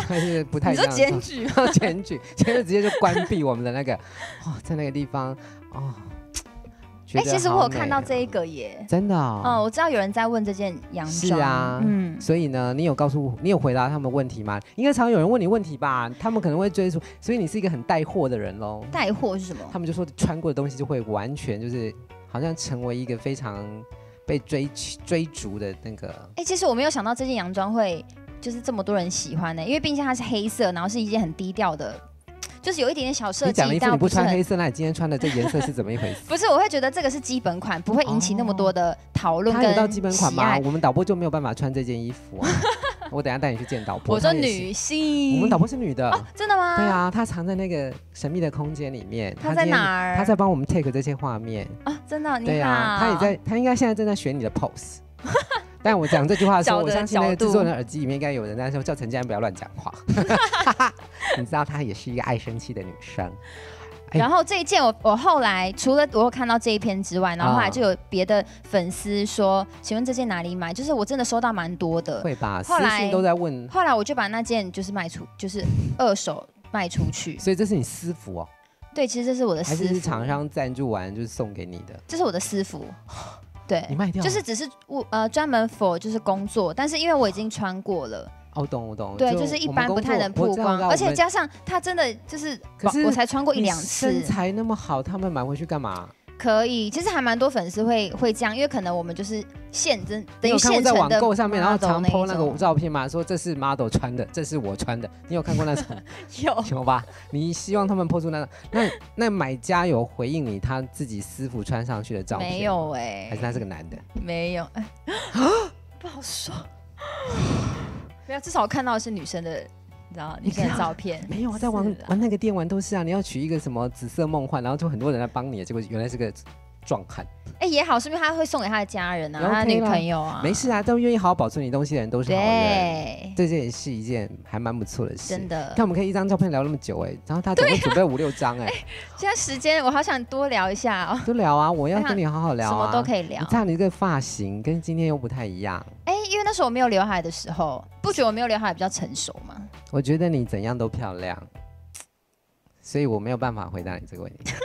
还是不太一样。 你说检举吗？ 检举直接就关闭我们的那个在那个地方其实我有看到这一个耶， 真的我知道有人在问这件洋装。 是啊，所以呢，你有回答他们问题吗？应该常有人问你问题吧，他们可能会追溯，所以你是一个很带货的人咯。 带货是什么？他们就说穿过的东西就会完全就是好像成为一个非常被追逐的那个。 其实我没有想到这件洋装会就是这么多人喜欢呢，因为毕竟它是黑色，然后是一件很低调的。就是有一点点小设计。 你讲了一副你不穿黑色，那你今天穿的这颜色是怎么一回事？ 不是，我会觉得这个是基本款，不会引起那么多的讨论跟喜爱。 它有到基本款吗？我们导播就没有办法穿这件衣服啊。我等一下带你去见导播。 我说女性， 我们导播是女的。 真的吗？ 对啊，她藏在那个神秘的空间里面。 她在哪儿？ 她在帮我们 take 这些画面啊，真的？ 对啊，她也在，她应该现在正在学你的 pose。但我讲这句话的时候，我相信那个制作人的耳机里面应该有人在说叫陈嘉欣不要乱讲话。你知道她也是一个爱生气的女生。 然后这一件我后来除了我有看到这一篇之外，然后后来就有别的粉丝说，请问这件哪里买？就是我真的收到蛮多的。 会吧？私信都在问。 后来我就把那件就是就是二手卖出去。 所以这是你私服哦？ 对，其实这是我的私服。 还是厂商赞助完就是送给你的？ 这是我的私服。对， 你卖掉了？ 就是只是专门 for 就是工作，但是因为我已经穿过了。 我懂。 对，就是一般不太能曝光，而且加上它真的就是，我才穿过1-2次。 身材那么好，他们买回去干嘛？ 可以，其实还蛮多粉丝会这样，因为可能我们就是等于现成的。 在网购上面，然后常 po 那个照片嘛，说这是 model 穿的，这是我穿的。你有看过那种？有吧？你希望他们 po 出那种？那买家有回应你他自己私服穿上去的照片？ 没有还是他是个男的？ 没有不好说。没有，至少我看到的是女生的，你知道女生的照片。 没有，在玩那个电玩都是啊，你要取一个什么紫色梦幻，然后就很多人来帮你，结果原来是个壮汉。 也好，是不是他会送给他的家人啊，他女朋友啊？ 没事啊，都愿意好好保存你东西的人都是好人。这也是一件还蛮不错的事。 真的， 看我们可以一张照片聊那么久然后他总共准备5-6张现在时间我好想多聊一下哦。 多聊啊，我要跟你好好聊什么都可以聊。 你看你这个发型跟今天又不太一样。 因为那时候我没有刘海的时候，不觉得我没有刘海比较成熟吗？ 我觉得你怎样都漂亮，所以我没有办法回答你这个问题。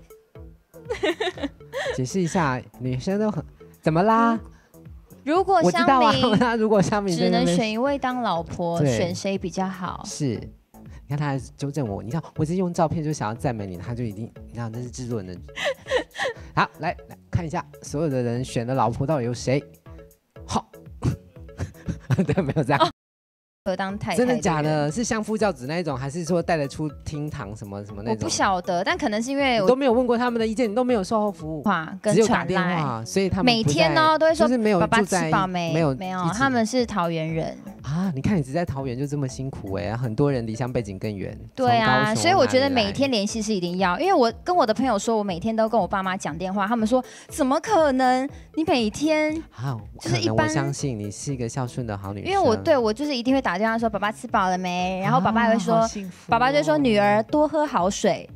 解释一下，女生都很怎么啦？ 如果我知道啊，如果香米只能选一位当老婆，选谁比较好？ 是，你看他还纠正我，你看我只是用照片就想要赞美你，他就一定，你看这是制作人的。好，来看一下所有的人选的老婆到底有谁？好，对，没有这样。 当太太真的假的？是相夫教子那一种，还是说带得出厅堂什么什么那种？ 我不晓得，但可能是因为我都没有问过他们的意见，你都没有售后服务，只有打电话，所以他们每天呢都会说就是没有爸爸住在没有，他们是桃园人啊。你看你只在桃园就这么辛苦很多人离乡背景更远。 对啊，所以我觉得每天联系是一定要，因为我跟我的朋友说，我每天都跟我爸妈讲电话，他们说怎么可能？你每天就是一般， 我相信你是一个孝顺的好女生， 因为我就是一定会打电话说爸爸吃饱了没，然后爸爸也会说，爸爸就说女儿多喝好水。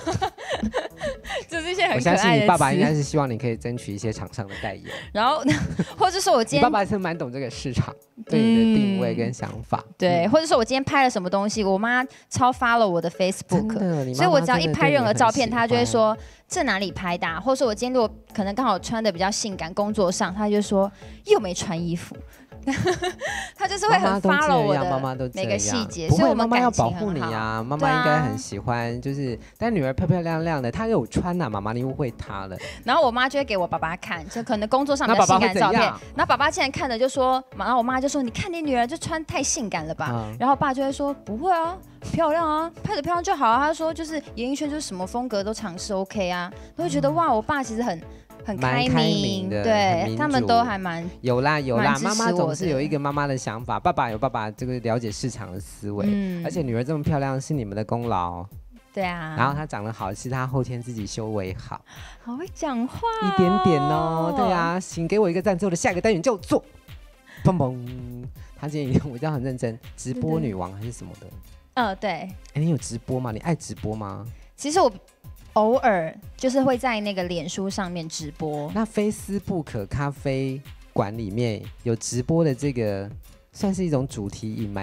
就是一些很可爱的词。 我相信你爸爸应该是希望你可以争取一些厂商的代言， 然后或者说我今天你爸爸是蛮懂这个市场对你的定位跟想法， 对，或者说我今天拍了什么东西，我妈超 follow 我的 Facebook， 所以我只要一拍任何照片，她就会说这哪里拍的或者说我今天如果可能刚好穿的比较性感，工作上，她就说又没穿衣服。他就是会很 follow 我的每个细节，所以我们妈妈要保护你啊。妈妈应该很喜欢，就是但女儿漂漂亮亮的，她有穿妈妈你误会她了。 然后我妈就会给我爸爸看，就可能工作上比较性感的照片。然后爸爸竟然看了就说，然后我妈就说：“你看你女儿就穿太性感了吧？”然后爸就会说：“不会啊，漂亮啊，拍得漂亮就好啊。”他说：“就是演艺圈就是什么风格都尝试 OK 啊。”都会觉得哇，我爸其实很开明的， 对，他们都还蛮有啦，妈妈总是有一个妈妈的想法，爸爸有爸爸这个了解市场的思维，而且女儿这么漂亮是你们的功劳， 对啊， 然后她长得好是她后天自己修为好， 好会讲话一点点哦，对啊，请给我一个赞之后的下一个单元就做，砰砰，她今天我这样很认真，直播女王还是什么的， 对， 你有直播吗？你爱直播吗？ 其实我偶尔就是会在那个脸书上面直播。 那Facebook咖啡馆里面有直播的这个，算是一种主题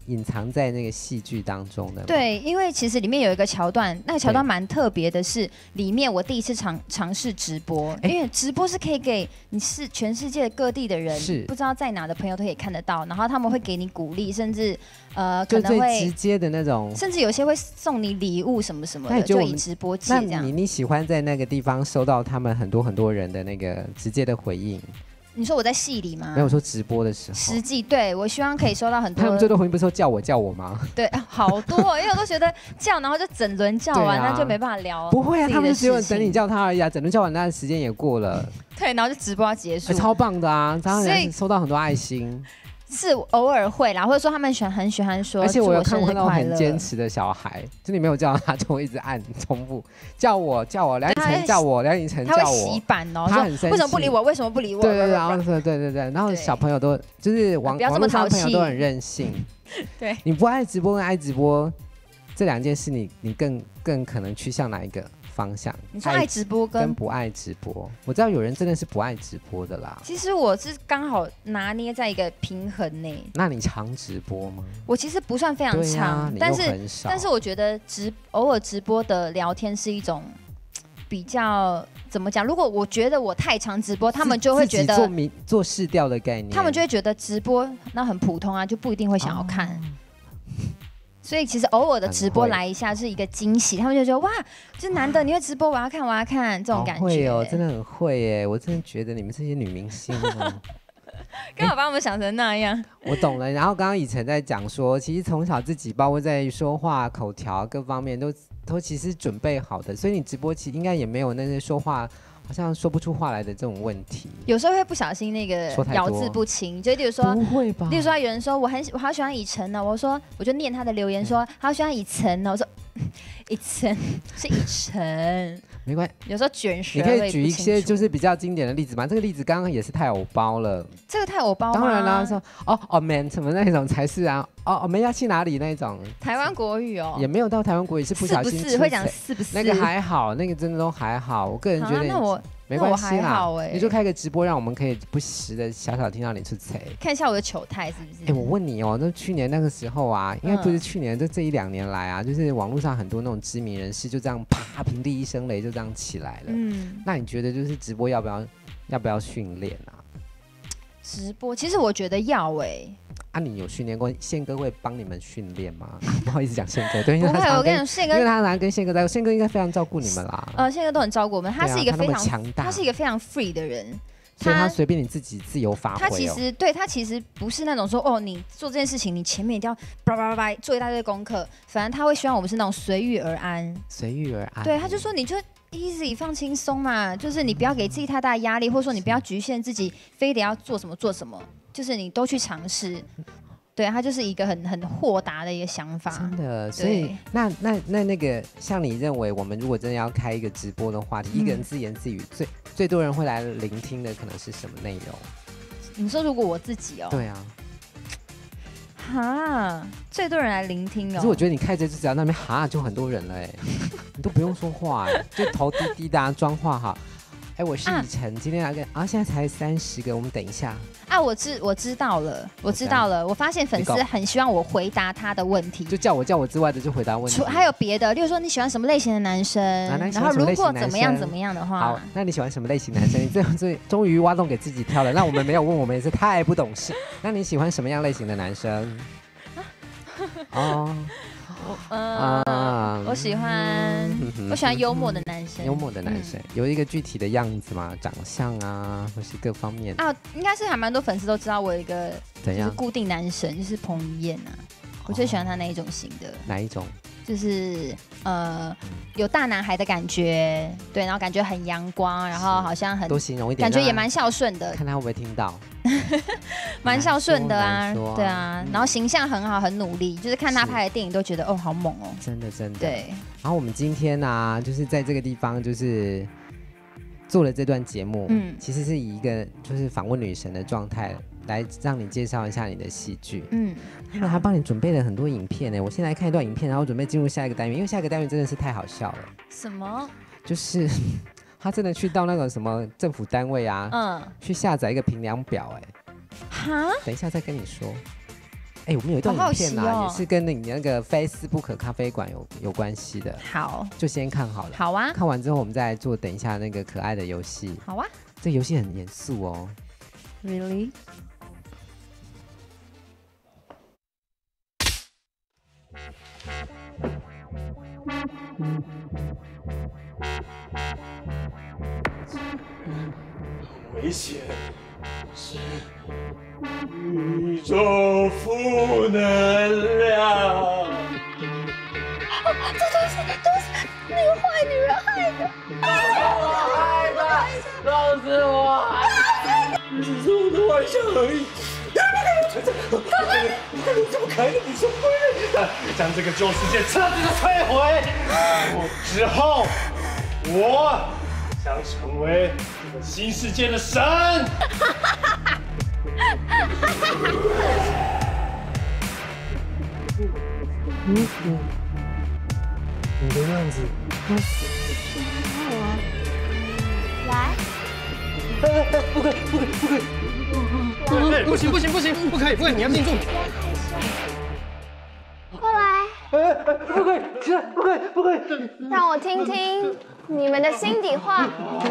隐藏在那个戏剧当中的。 对，因为其实里面有一个桥段，那个桥段蛮特别的是，里面我第一次尝试直播，因为直播是可以给你是全世界各地的人，不知道在哪的朋友都可以看得到，然后他们会给你鼓励，甚至可能会直接的那种， 甚至有些会送你礼物什么什么的，就以直播界这样。 那你喜欢在那个地方收到他们很多人的那个直接的回应？ 你说我在戏里吗？ 没有说直播的时候， 实际对我希望可以收到很多。 他们最多回应不是说叫我吗？ 对，好多，因为我都觉得叫，然后就整轮叫完，那就没办法聊。 不会啊，他们只有等你叫他而已啊，整轮叫完，那时间也过了。 对，然后就直播要结束， 超棒的啊！当然收到很多爱心。 是偶尔会啦，或者说他们很喜欢说， 而且我有看过那种很坚持的小孩，就你没有叫他，就会一直按重复叫我，梁以晨叫我，梁以晨叫我， 他会洗版哦， 他很生气， 为什么不理我？为什么不理我？ 对，然后对，然后小朋友都就是网络上的朋友都很任性， 对， 你不爱直播跟爱直播这两件事，你更可能趋向哪一个方向？ 你说爱直播跟不爱直播，我知道有人真的是不爱直播的啦。 其实我是刚好拿捏在一个平衡内。 那你常直播吗？ 我其实不算非常常，但是我觉得偶尔直播的聊天是一种比较怎么讲？如果我觉得我太常直播，他们就会觉得做市调的概念， 他们就会觉得直播那很普通啊，就不一定会想要看。所以其实偶尔的直播来一下是一个惊喜，他们就觉得哇，这男的你会直播，我要看这种感觉。 会哦，真的很会耶！我真的觉得你们这些女明星哦， 刚好把我们想成那样。 我懂了。然后刚刚以晨在讲说，其实从小自己包括在说话、口条各方面都其实准备好的，所以你直播期应该也没有那些说话好像说不出话来的这种问题， 有时候会不小心那个咬字不清，就例如说， 不会吧？ 例如说有人说我好喜欢以晨呢，我就念他的留言说好喜欢以晨呢，我说以晨是以晨， 没关系， 有时候卷舌。 你可以举一些就是比较经典的例子吗？这个例子刚刚也是太偶包了， 这个太偶包吗？ 当然啦，说哦 man 什么那种才是啊，我们要去哪里那种台湾国语哦， 也没有到台湾国语，是不小心是会讲是不是？ 那个还好，那个真的都还好，我个人觉得没关系啦，你就开个直播，让我们可以不时的小小听到你出彩， 看一下我的糗态是不是？ 我问你哦，那去年那个时候啊，应该不是去年，就这1-2年来啊，就是网络上很多那种知名人士就这样啪平地一声雷就这样起来了。那你觉得就是直播要不要训练啊？ 直播其实我觉得要你有训练过？宪哥会帮你们训练吗？不好意思讲宪哥，对， 不会，我跟你讲，宪哥， 因为他跟宪哥在，宪哥应该非常照顾你们啦。 宪哥都很照顾我们，他是一个非常强大， 他是一个非常 free 的人， 所以他随便你自己自由发挥。 他其实不是那种说你做这件事情，你前面一定要叭叭叭做一大堆功课，反正他会希望我们是那种随遇而安。 随遇而安。 对，他就说你就 easy 放轻松嘛，就是你不要给自己太大的压力，或者说你不要局限自己，非得要做什么，就是你都去尝试。对，他就是一个很豁达的一个想法， 真的。所以那个，像你认为，我们如果真的要开一个直播的话题，一个人自言自语，最多人会来聆听的可能是什么内容？ 你说如果我自己对啊。 最多人来聆听可是我觉得你开着就只要那边就很多人了你都不用说话就头低低的装话哈。我是以晨，今天来跟现在才30个，我们等一下我知道了，我发现粉丝很希望我回答他的问题， 就叫我之外的就回答问题。 还有别的，例如说你喜欢什么类型的男生，然后如果怎么样的话， 好，那你喜欢什么类型男生？你最终于挖洞给自己跳了。那我们没有问，我们也是太不懂事。那你喜欢什么样类型的男生？ 我喜欢幽默的男生。 幽默的男生有一个具体的样子吗？长相啊，或是各方面应该是还蛮多粉丝都知道我有一个就是固定男神，就是彭于晏我最喜欢他那一种型的。 哪一种？就是有大男孩的感觉，对，然后感觉很阳光，然后好像很多形容一点， 感觉也蛮孝顺的。 看他会不会听到？ 蛮孝顺的对啊，然后形象很好，很努力，就是看他拍的电影都觉得好猛哦， 真的。 对。 然后我们今天就是在这个地方就是做了这段节目，其实是以一个就是访问女神的状态来让你介绍一下你的戏剧，他还帮你准备了很多影片我先来看一段影片，然后准备进入下一个单元，因为下一个单元真的是太好笑了。 什么？就是他真的去到那个什么政府单位去下载一个评量表等一下再跟你说。 哎，我们有一段影片哦， 也是跟你那个非斯不可咖啡馆有关系的。 好， 就先看好了。 好啊。 看完之后，我们再来做等一下那个可爱的游戏。 好啊。 这游戏很严肃哦。 Really？ 危险，是宇宙负能量。 这都是那个坏女人害的， 都是我害的，只是我的幻想而已。你怎么可能？你是会将这个旧世界彻底的摧毁。之后，我将成为这个新世界的神。你的样子， 来， 不可以，不行，不可以，你要定住。 过来， 不可以，不可以， 让我听听你们的心底话。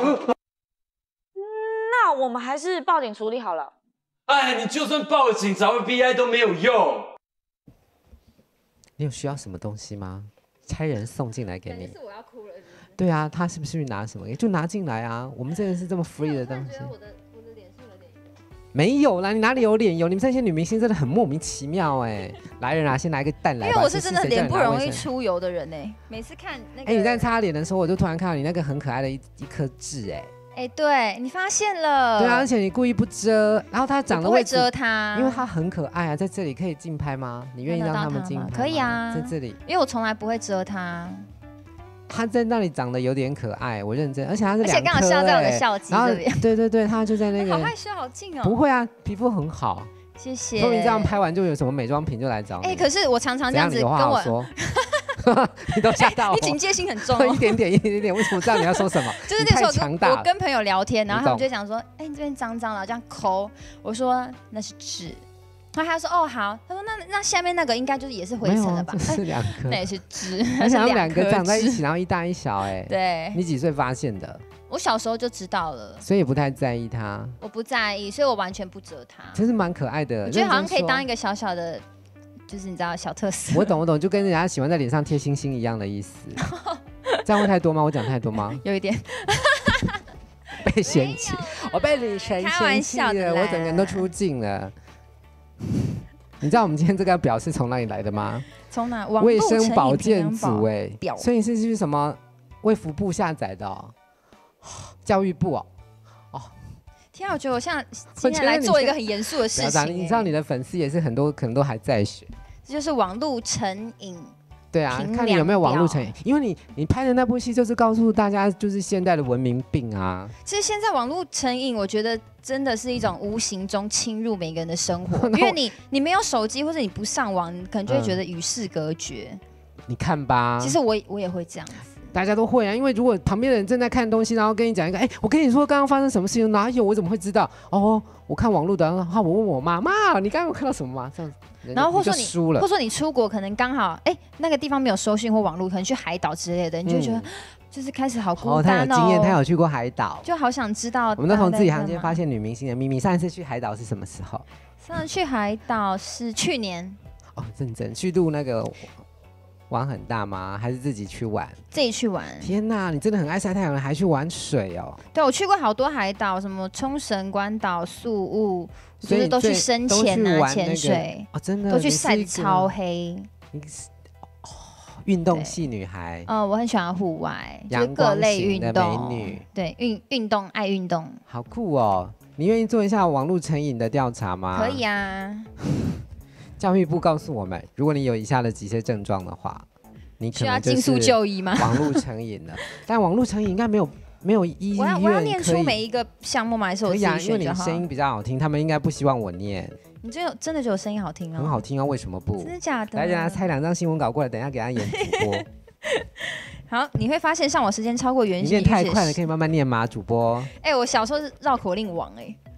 那我们还是报警处理好了。 哎，你就算报警找 FBI 都没有用。 你有需要什么东西吗？差人送进来给你。 是我要哭了是不是？ 对啊，他是不是拿什么？就拿进来啊！我们真的是这么 free 的东西。 我的脸是有点没有啦，你哪里有脸有？你们这些女明星真的很莫名其妙哎！来人啊，先拿一个蛋来吧。 因为我是真的脸不容易出油的人哎，每次看那个。 哎，你在擦脸的时候，我就突然看到你那个很可爱的一颗痣哎。 哎，对你发现了。 对啊，而且你故意不遮，然后它长得会遮它， 因为它很可爱啊。在这里可以竞拍吗？你愿意让他们竞拍吗？ 可以啊， 在这里。 因为我从来不会遮它。 它在那里长得有点可爱，我认真，而且它是2颗， 而且刚好笑在我的笑肌这边。 对，它就在那个。 好害羞，好近哦。 不会啊，皮肤很好。 谢谢。 说明这样拍完就有什么美妆品就来找你。 哎，可是我常常这样子跟我说。你都吓到我， 你警戒心很重， 一点点，为什么这样？你要说什么？ 就是那时候我跟朋友聊天，然后他们就讲说：“哎，你这边脏脏的，这样抠。”我说：“那是痣。”然后他说：“哦，好。”他说：“那下面那个应该就是也是灰尘了吧？” 是2颗， 那也是痣， 而且他们2个长在一起，然后一大一小，哎， 对。 你几岁发现的？ 我小时候就知道了， 所以也不太在意它。 我不在意，所以我完全不遮它。 真是蛮可爱的， 我觉得好像可以当一个小小的。就是你知道小特色， 我懂，就跟人家喜欢在脸上贴星星一样的意思。这样会太多吗？我讲太多吗？ 有一点被嫌弃，我被女神嫌弃了，我整个人都出镜了。你知道我们今天这个表是从哪里来的吗？ 从哪？ 卫生保健组哎，所以是什么卫福部下载的哦？教育部哦。 天啊，我觉得我像今天来做一个很严肃的事情。 你知道你的粉丝也是很多，可能都还在学。 这就是网络成瘾。 对啊，看你有没有网络成瘾，因为你拍的那部戏就是告诉大家，就是现代的文明病啊。 其实现在网络成瘾，我觉得真的是一种无形中侵入每个人的生活，因为你没有手机或者你不上网，你可能就会觉得与世隔绝。 你看吧， 其实我也会这样子。 大家都会啊，因为如果旁边的人正在看东西，然后跟你讲一个，哎，我跟你说刚刚发生什么事情，哪有？我怎么会知道？哦，我看网络的，然后我问我妈，你刚刚有看到什么吗？这样子， 然后或者说你出国可能刚好，哎，那个地方没有收讯或网络，可能去海岛之类的，你就觉得就是开始好孤单哦。 他有经验，他有去过海岛， 就好想知道。 我们都从字里行间发现女明星的秘密。上一次去海岛是什么时候？ 上次去海岛是去年。 哦，认真去录那个。玩很大吗？还是自己去玩？ 自己去玩。 天哪，你真的很爱晒太阳了，还去玩水哦？ 对，我去过好多海岛，什么冲绳、关岛、宿务，就是都去深潜啊、潜水哦，真的都去晒超黑。 运动系女孩。 我很喜欢户外，就是各类运动。 美女。 对，运动爱运动。 好酷哦！你愿意做一下网络成瘾的调查吗？ 可以啊。 教育部告诉我们，如果你有以下的几些症状的话，你可能尽速就医吗？ 网络成瘾了。但网络成瘾应该没有医院我要念出每一个项目吗？还是我自己选就好？ 因为你的声音比较好听，他们应该不希望我念。 你真的觉得我声音好听啊？ 很好听啊，为什么不？ 真的假的？ 来，给他猜2张新闻稿过来，等一下给他演主播。 好，你会发现上网时间超过原先。 你念太快了，可以慢慢念吗？主播。 我小时候是绕口令王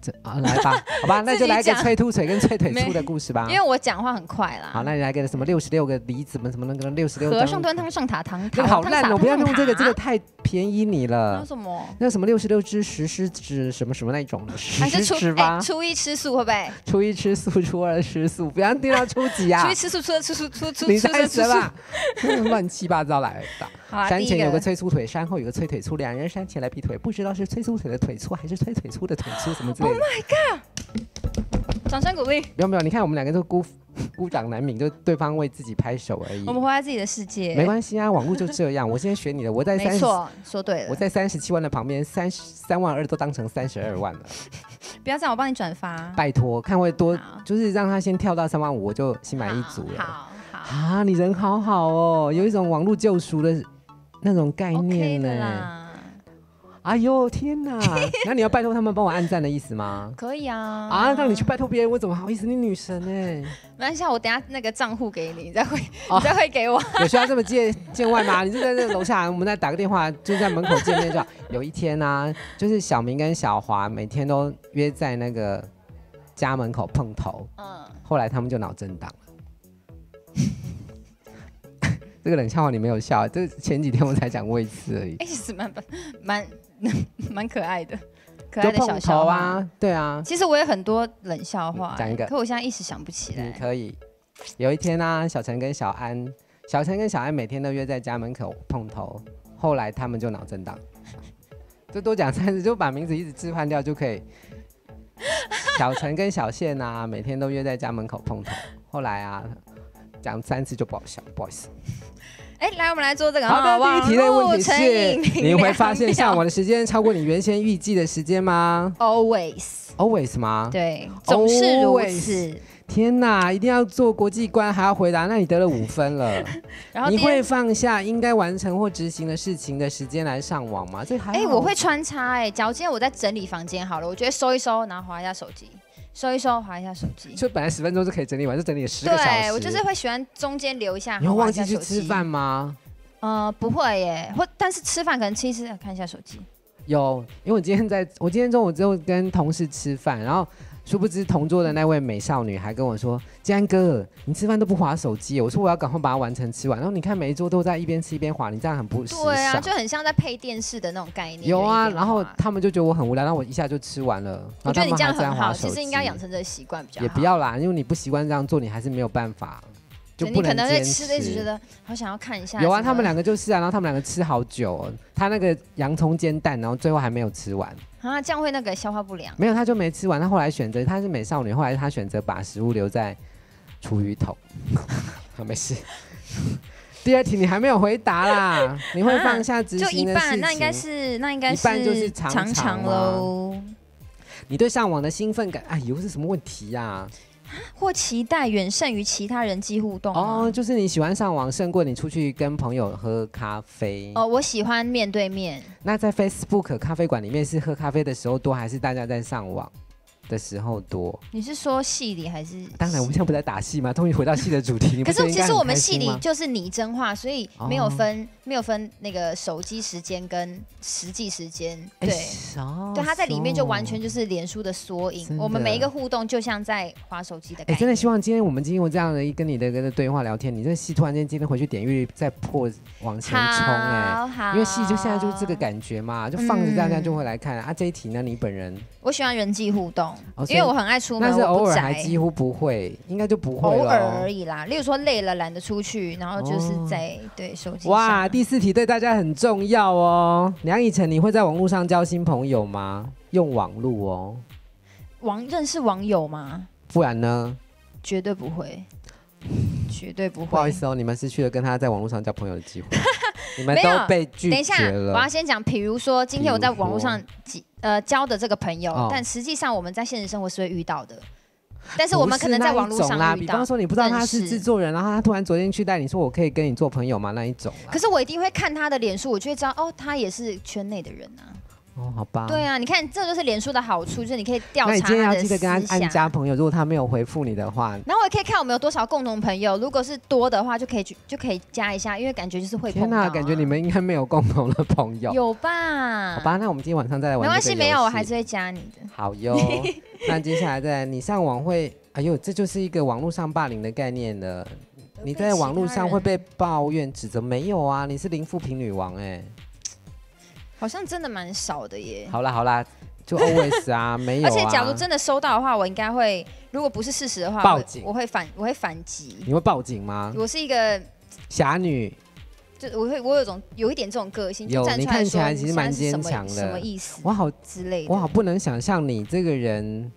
来吧，好吧，那就来个催吐腿跟催腿粗的故事吧。 因为我讲话很快啦。 好，那你来个什么66个梨子们，什么那个66 和尚端汤上塔堂， 那好烂哦！不要用这个，这个太便宜你了。 那什么？ 那什么66只石狮子什么什么那种的石狮子吧？ 初一吃素会不会？ 初一吃素，初二吃素，不要定到初几啊？ 初一吃素，初二吃素， 你太神了，乱七八糟来的。山前有个催粗腿，山后有个催腿粗，两人山前来比腿，不知道是催粗腿的腿粗还是催腿粗的腿粗，什么之类的。 Oh my god！ 掌声鼓励。 不用，你看我们两个都孤掌难鸣，就对方为自己拍手而已。 我们活在自己的世界， 没关系啊，网络就这样。我现在学你的，我在没错，说对了。 我在37万的旁边，3万2都当成32万了。 不要这样，我帮你转发。 拜托，看会多，就是让他先跳到3万5，我就心满意足了。 好啊，你人好好哦，有一种网络救赎的那种概念呢。哎呦天哪！那你要拜托他们帮我按赞的意思吗？ 可以啊。 啊，让你去拜托别人，我怎么好意思？你女神哎！ 没关系，我等下那个账户给你，你再汇给我。 有需要这么见外吗？你就在这楼下，我们再打个电话，就在门口见面就好。有一天啊，就是小明跟小华每天都约在那个家门口碰头。后来他们就脑震荡了。这个冷笑话你没有笑，这前几天我才讲过一次而已。 其实蛮可爱的，可爱的小笑话啊，对啊。 其实我有很多冷笑话， 讲一个， 可我现在一时想不起来。 你可以。有一天啊，小陈跟小安每天都约在家门口碰头，后来他们就脑震荡。就多讲3次，就把名字一直置换掉就可以。小陈跟小宪啊，每天都约在家门口碰头，后来啊，讲3次就不好笑，不好意思。 来，我们来做这个。 好的，第一题的问题是：你会发现上网的时间超过你原先预计的时间吗 ？Always 吗？ 对，总是如此。 天哪，一定要做国际观还要回答，那你得了5分了。然后你会放下应该完成或执行的事情的时间来上网吗？这还我会穿插假如今天我在整理房间好了，我觉得收一收，然后滑一下手机。收一收，滑一下手机。 就本来10分钟就可以整理完，就整理了10个小时。 对，我就是会喜欢中间留一下。 你会忘记去吃饭吗？ 不会耶，但是吃饭可能吃一吃，看一下手机。 有，因为我今天中午之后跟同事吃饭，然后殊不知同桌的那位美少女还跟我说：“建安哥，你吃饭都不滑手机。”我说：“我要赶快把它完成吃完。”然后你看每一桌都在一边吃一边滑，你这样很不时尚。 对啊，就很像在配电视的那种概念。 有啊，然后他们就觉得我很无聊，然后我一下就吃完了。 我觉得你这样很好，其实应该养成这个习惯比较好。 也不要啦，因为你不习惯这样做，你还是没有办法。 你可能会吃的一直觉得好想要看一下。 有啊，他们2个就是啊，然后他们2个吃好久哦。他那个洋葱煎蛋，然后最后还没有吃完。 啊，这样会那个消化不良。 没有，他就没吃完。他后来选择，他是美少女，后来他选择把食物留在厨余桶。好，没事。第2题你还没有回答啦，你会放下执行的事情？ 就一半，那应该是一半就是常喽。 你对上网的兴奋感，有是什么问题呀？ 或期待远胜于其他人际互动就是你喜欢上网胜过你出去跟朋友喝咖啡我喜欢面对面。 那在 Facebook 咖啡馆里面是喝咖啡的时候多，还是大家在上网的时候多？ 你是说戏里还是？ 当然，我们现在不在打戏吗？终于回到戏的主题。 可是其实我们戏里就是拟真化，所以没有分那个手机时间跟实际时间。对，对，它在里面就完全就是脸书的缩影。我们每一个互动就像在滑手机的感觉。 真的希望今天我们经过这样的跟你的对话聊天，你这戏突然间今天回去点阅率再往前冲因为戏就现在就是这个感觉嘛，就放着大家就会来看这一题呢，你本人我喜欢人际互动。因为我很爱出门， 但是偶尔还几乎不会，应该就不会了。 偶尔而已啦，例如说累了懒得出去，然后就是在手机上。 哇，第4题对大家很重要哦。梁以晨，你会在网络上交新朋友吗？用网络认识网友吗？ 不然呢？ 绝对不会，绝对不会。 不好意思你们失去了跟他在网络上交朋友的机会。你们都被拒绝了。 等一下，我要先讲，比如说今天我在网络上交的这个朋友，但实际上我们在现实生活是会遇到的。但是我们可能在网络上遇到， 比方说你不知道他是制作人，然后他突然昨天去带你说我可以跟你做朋友吗？那一种。 可是我一定会看他的脸书，我就会知道他也是圈内的人啊。 哦，好吧。 对啊，你看这就是脸书的好处，就是你可以调查那你今天要他的记得跟他思想按加朋友，如果他没有回复你的话， 然后我也可以看我们有多少共同朋友，如果是多的话，就可以加一下，因为感觉就是会碰到、啊。 天哪，感觉你们应该没有共同的朋友。 有吧？ 好吧，那我们今天晚上再来玩。 没关系，没有，我还是会加你的。 好哟。那接下来再来，你上网会，哎呦，这就是一个网络上霸凌的概念了。你在网络上会被抱怨指责？没有啊，你是零负评女王哎。 好像真的蛮少的耶。 好啦，就 always 啊，没有、啊。 而且假如真的收到的话，我应该会，如果不是事实的话， 报警。 我会反击。 你会报警吗？ 我是一个侠女。 就我有一点这种个性，就站出来说你看起来其实蛮坚强的， 什么意思？ 我好之类的， 我好不能想象你这个人。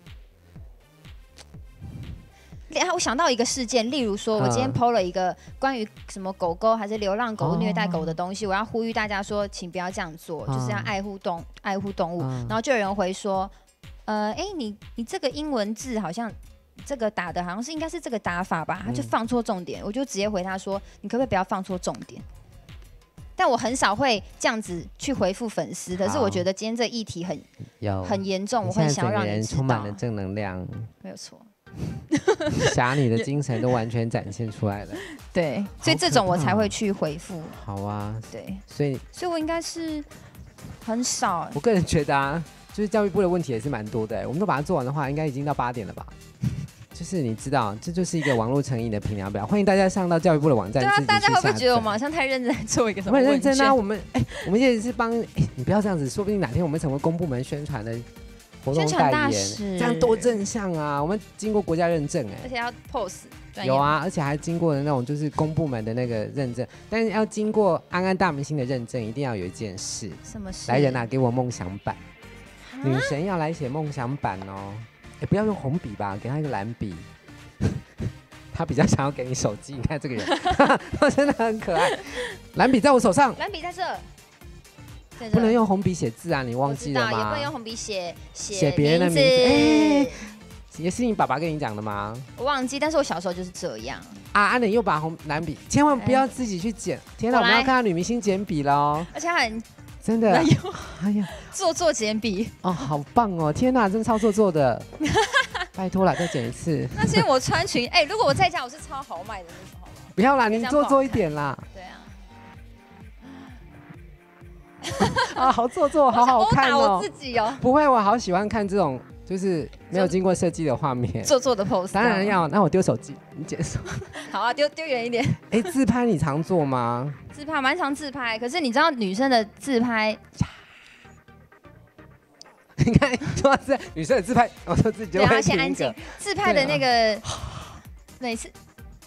我想到一个事件，例如说，我今天 PO 了一个关于什么狗狗还是流浪狗虐待狗的东西，我要呼吁大家说，请不要这样做，就是要爱护动物。然后就有人回说，你这个英文字好像这个打的好像是应该是这个打法吧，他就放错重点，我就直接回他说，你可不可以不要放错重点？但我很少会这样子去回复粉丝，可是我觉得今天这议题很严重，我会想要让你知道。 充满了正能量， 没有错。 侠女的精神都完全展现出来了。 对，所以这种我才会去回复。 好啊， 对， 所以我应该是很少。 我个人觉得啊，就是教育部的问题也是蛮多的。我们都把它做完的话，应该已经到8点了吧？就是你知道，这就是一个网络成瘾的评量表。欢迎大家上到教育部的网站。对啊，大家会不会觉得我们好像太认真在做一个什么？ 我很认真啊，我们也是帮你不要这样子，说不定哪天我们成为公部门宣传的活动代言，这样多正向啊！我们经过国家认证而且要 pose 有啊，而且还经过的那种就是公部门的那个认证，但是要经过安安大明星的认证，一定要有一件事。 什么事？ 来人啊，给我梦想版，女神要来写梦想版哦。不要用红笔吧，给她一个蓝笔。他比较想要给你手机，你看这个人，他真的很可爱。蓝笔在我手上， 蓝笔在这。 不能用红笔写字啊，你忘记了吗？ 也不能用红笔写别人的名字。也是你爸爸跟你讲的吗？ 我忘记，但是我小时候就是这样。 啊，你又把蓝笔，千万不要自己去捡。天哪，我们要看到女明星捡笔喽！ 而且很真的， 哎呀，做捡笔哦，好棒哦！天哪，真的超做的。拜托了，再剪一次。 那是因为我穿裙，如果我在家，我是超豪迈的那种，好吗？ 不要啦，你做一点啦。 对啊。 啊，好做，好好看哦。 我自己哦。 不会，我好喜欢看这种就是没有经过设计的画面， 做的 pose。 当然要，那我丢手机，你捡手。 好啊，丢远一点。 自拍你常做吗？ 自拍蛮常自拍，可是你知道女生的自拍。 你看，说是女生的自拍，我说自己就会先安静。自拍的那个，每次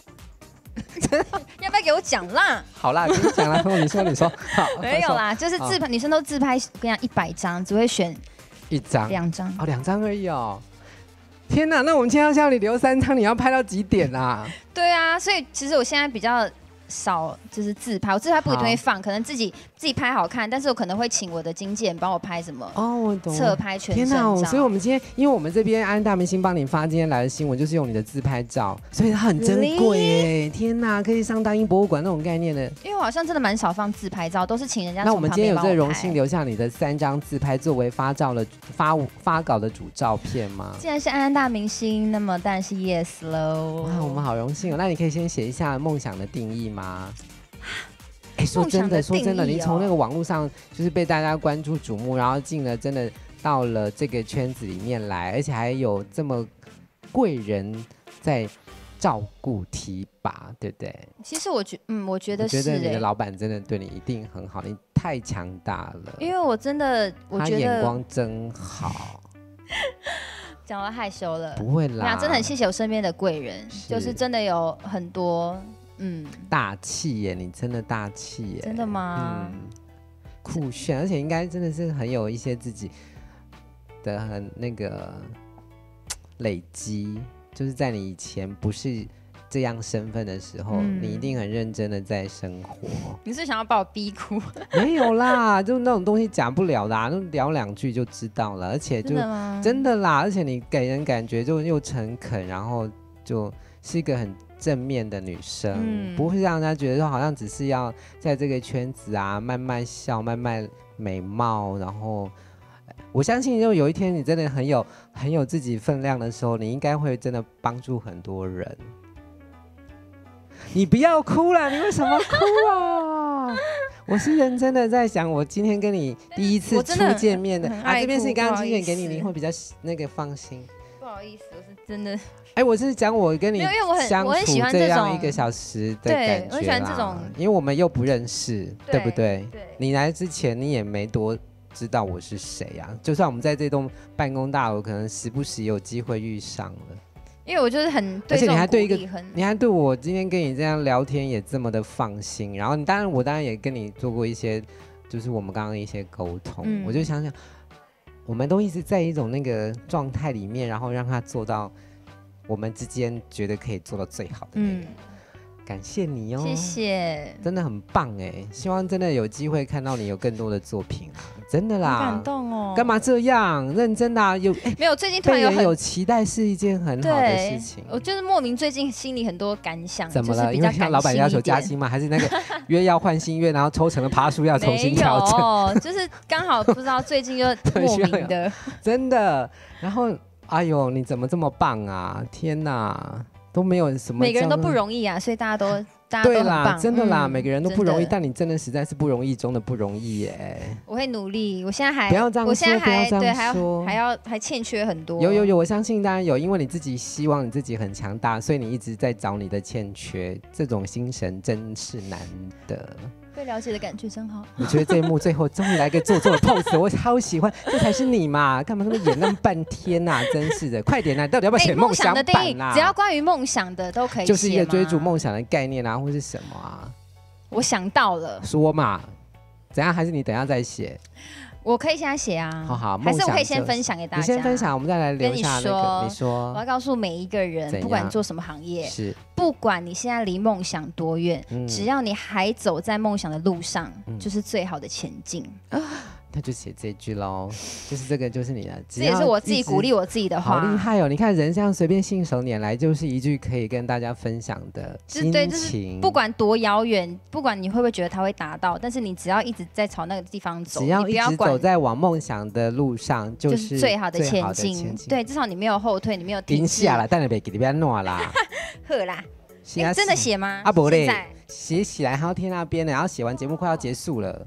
要不要给我讲啦？ 好啦，跟你讲啦，你说，好， 没有啦，就是自拍，女生都自拍，我跟你讲100张，只会选 1张、 2张， 哦，2张而已哦。天哪，那我们今天要叫你留3张，你要拍到几点啊？ 对啊，所以其实我现在比较少就是自拍，我自拍不一定会放，可能自己拍好看，但是我可能会请我的经纪人帮我拍什么我懂侧拍全身照。 天哪，所以我们今天，因为我们这边安大明星帮你发今天来的新闻，就是用你的自拍照，所以它很珍贵耶！天哪，可以上大英博物馆那种概念的。 因为我好像真的蛮少放自拍照，都是请人家。 那我们今天有这个荣幸留下你的3张自拍作为发稿的主照片吗？ 既然是安大明星，那么当然是 yes 喽。 哇，我们好荣幸哦！那你可以先写一下梦想的定义吗？说真的，你从那个网络上就是被大家关注瞩目，然后真的到了这个圈子里面来，而且还有这么贵人在照顾提拔，对不对？ 其实我觉得是， 我觉得你的老板真的对你一定很好，你太强大了。 因为我觉得他眼光真好。 讲了害羞了， 不会啦， 真的很谢谢我身边的贵人，就是真的有很多。 大气耶，你真的大气耶！ 真的吗？ 酷炫，而且应该真的是很有一些自己的很那个累积，就是在你以前不是这样身份的时候，你一定很认真的在生活。 你是想要把我逼哭？ 没有啦，就那种东西讲不了啦，就聊2句就知道了，而且就真的啦，而且你给人感觉就又诚恳，然后就是一个很正面的女生，不会让人家觉得说好像只是要在这个圈子啊慢慢笑、慢慢美貌，然后我相信，就有一天你真的很有自己分量的时候，你应该会真的帮助很多人。你不要哭了，你为什么哭啊？我是认真的在想，我今天跟你第一次初见面的啊，这边是刚刚经验给你，你会比较那个放心。 不好意思，我是真的。 哎，我是讲我跟你相处这样1个小时的感觉啦， 我很喜欢这种， 因为我们又不认识，对不对？ 对。 你来之前你也没多知道我是谁啊，就算我们在这栋办公大楼，可能时不时有机会遇上了。 因为我就是很对， 而且你还对你还对我今天跟你这样聊天也这么的放心，然后我当然也跟你做过一些，就是我们刚刚一些沟通，我就想想，我们都一直在一种那个状态里面，然后让他做到我们之间觉得可以做到最好的那个。感谢你哦， 谢谢， 真的很棒哎！希望真的有机会看到你有更多的作品啊，真的啦， 感动哦！ 干嘛这样认真啊？ 没有，最近突然有期待是一件很好的事情。 我就是莫名最近心里很多感想， 怎么了？因为像老板要求加薪吗？还是那个约要换新约，然后抽成了爬树要重新调整？ 就是刚好不知道最近就莫名的， 真的。然后，哎呦，你怎么这么棒啊？天哪！都没有什么， 每个人都不容易啊，所以大家都对啦，真的啦，每个人都不容易，但你真的实在是不容易中的不容易耶。 我会努力，我现在还不要这样说， 我现在还对， 还欠缺很多。 有，我相信当然有，因为你自己希望你自己很强大，所以你一直在找你的欠缺，这种心神真是难得。 被了解的感觉真好。 我觉得这一幕最后终于来个做作的 pose， 我超喜欢，这才是你嘛！干嘛那么演那么半天呐？真是的，快点啦！到底要不要写梦想版啦？ 只要关于梦想的都可以写， 就是一个追逐梦想的概念啊，或是什么啊？ 我想到了， 说嘛，怎样？还是你等一下再写？ 我可以现在写啊， 好， 还是我可以先分享给大家？ 你先分享，我们再来留下那个。你说， 我要告诉每一个人，不管做什么行业， 是不管你现在离梦想多远，只要你还走在梦想的路上，就是最好的前进。 那就写这句喽，就是这个就是你的， 这也是我自己鼓励我自己的话。 好厉害哦！你看人这样随便信手拈来，就是一句可以跟大家分享的心情。 不管多遥远，不管你会不会觉得它会达到，但是你只要一直在朝那个地方走， 只要一直走在往梦想的路上，就是最好的前进。对，至少你没有后退，你没有停滞。 下了，但你别给你别弄啦。 呵啦，真的写吗？ 啊不嘞，写起来还要贴那边的，然后写完节目快要结束了。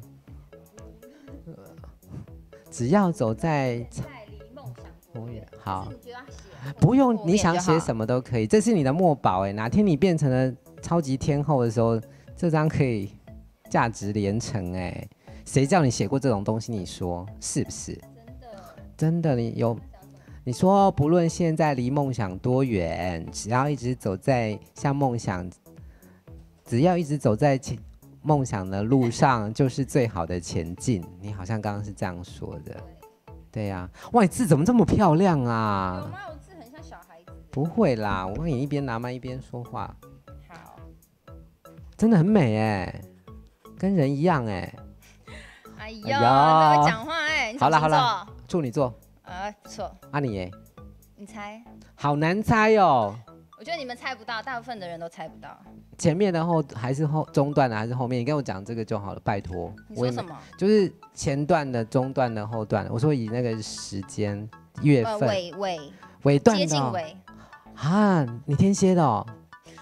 只要走在离梦想多远，好，不用你想写什么都可以，这是你的墨宝哎，哪天你变成了超级天后的时候，这张可以价值连城哎，谁叫你写过这种东西？你说是不是？真的，你说不论现在离梦想多远，只要一直走在向梦想，只要一直走在梦想的路上就是最好的前进，你好像刚刚是这样说的，对呀。哇，你字怎么这么漂亮啊？ 有吗？我字很像小孩子。 不会啦，我看你一边拿麦一边说话。 好， 真的很美哎，跟人一样哎。 哎呦，那会讲话哎。 好了，处女座。 不错。 啊你耶？ 你猜？ 好难猜哦。 我觉得你们猜不到，大部分的人都猜不到。 前面的还是中段的还是后面？你跟我讲这个就好了，拜托。 你说什么？ 就是前段的、中段的、后段的。我说以那个时间、月份、尾段的。接近尾。 啊，你天蝎的哦。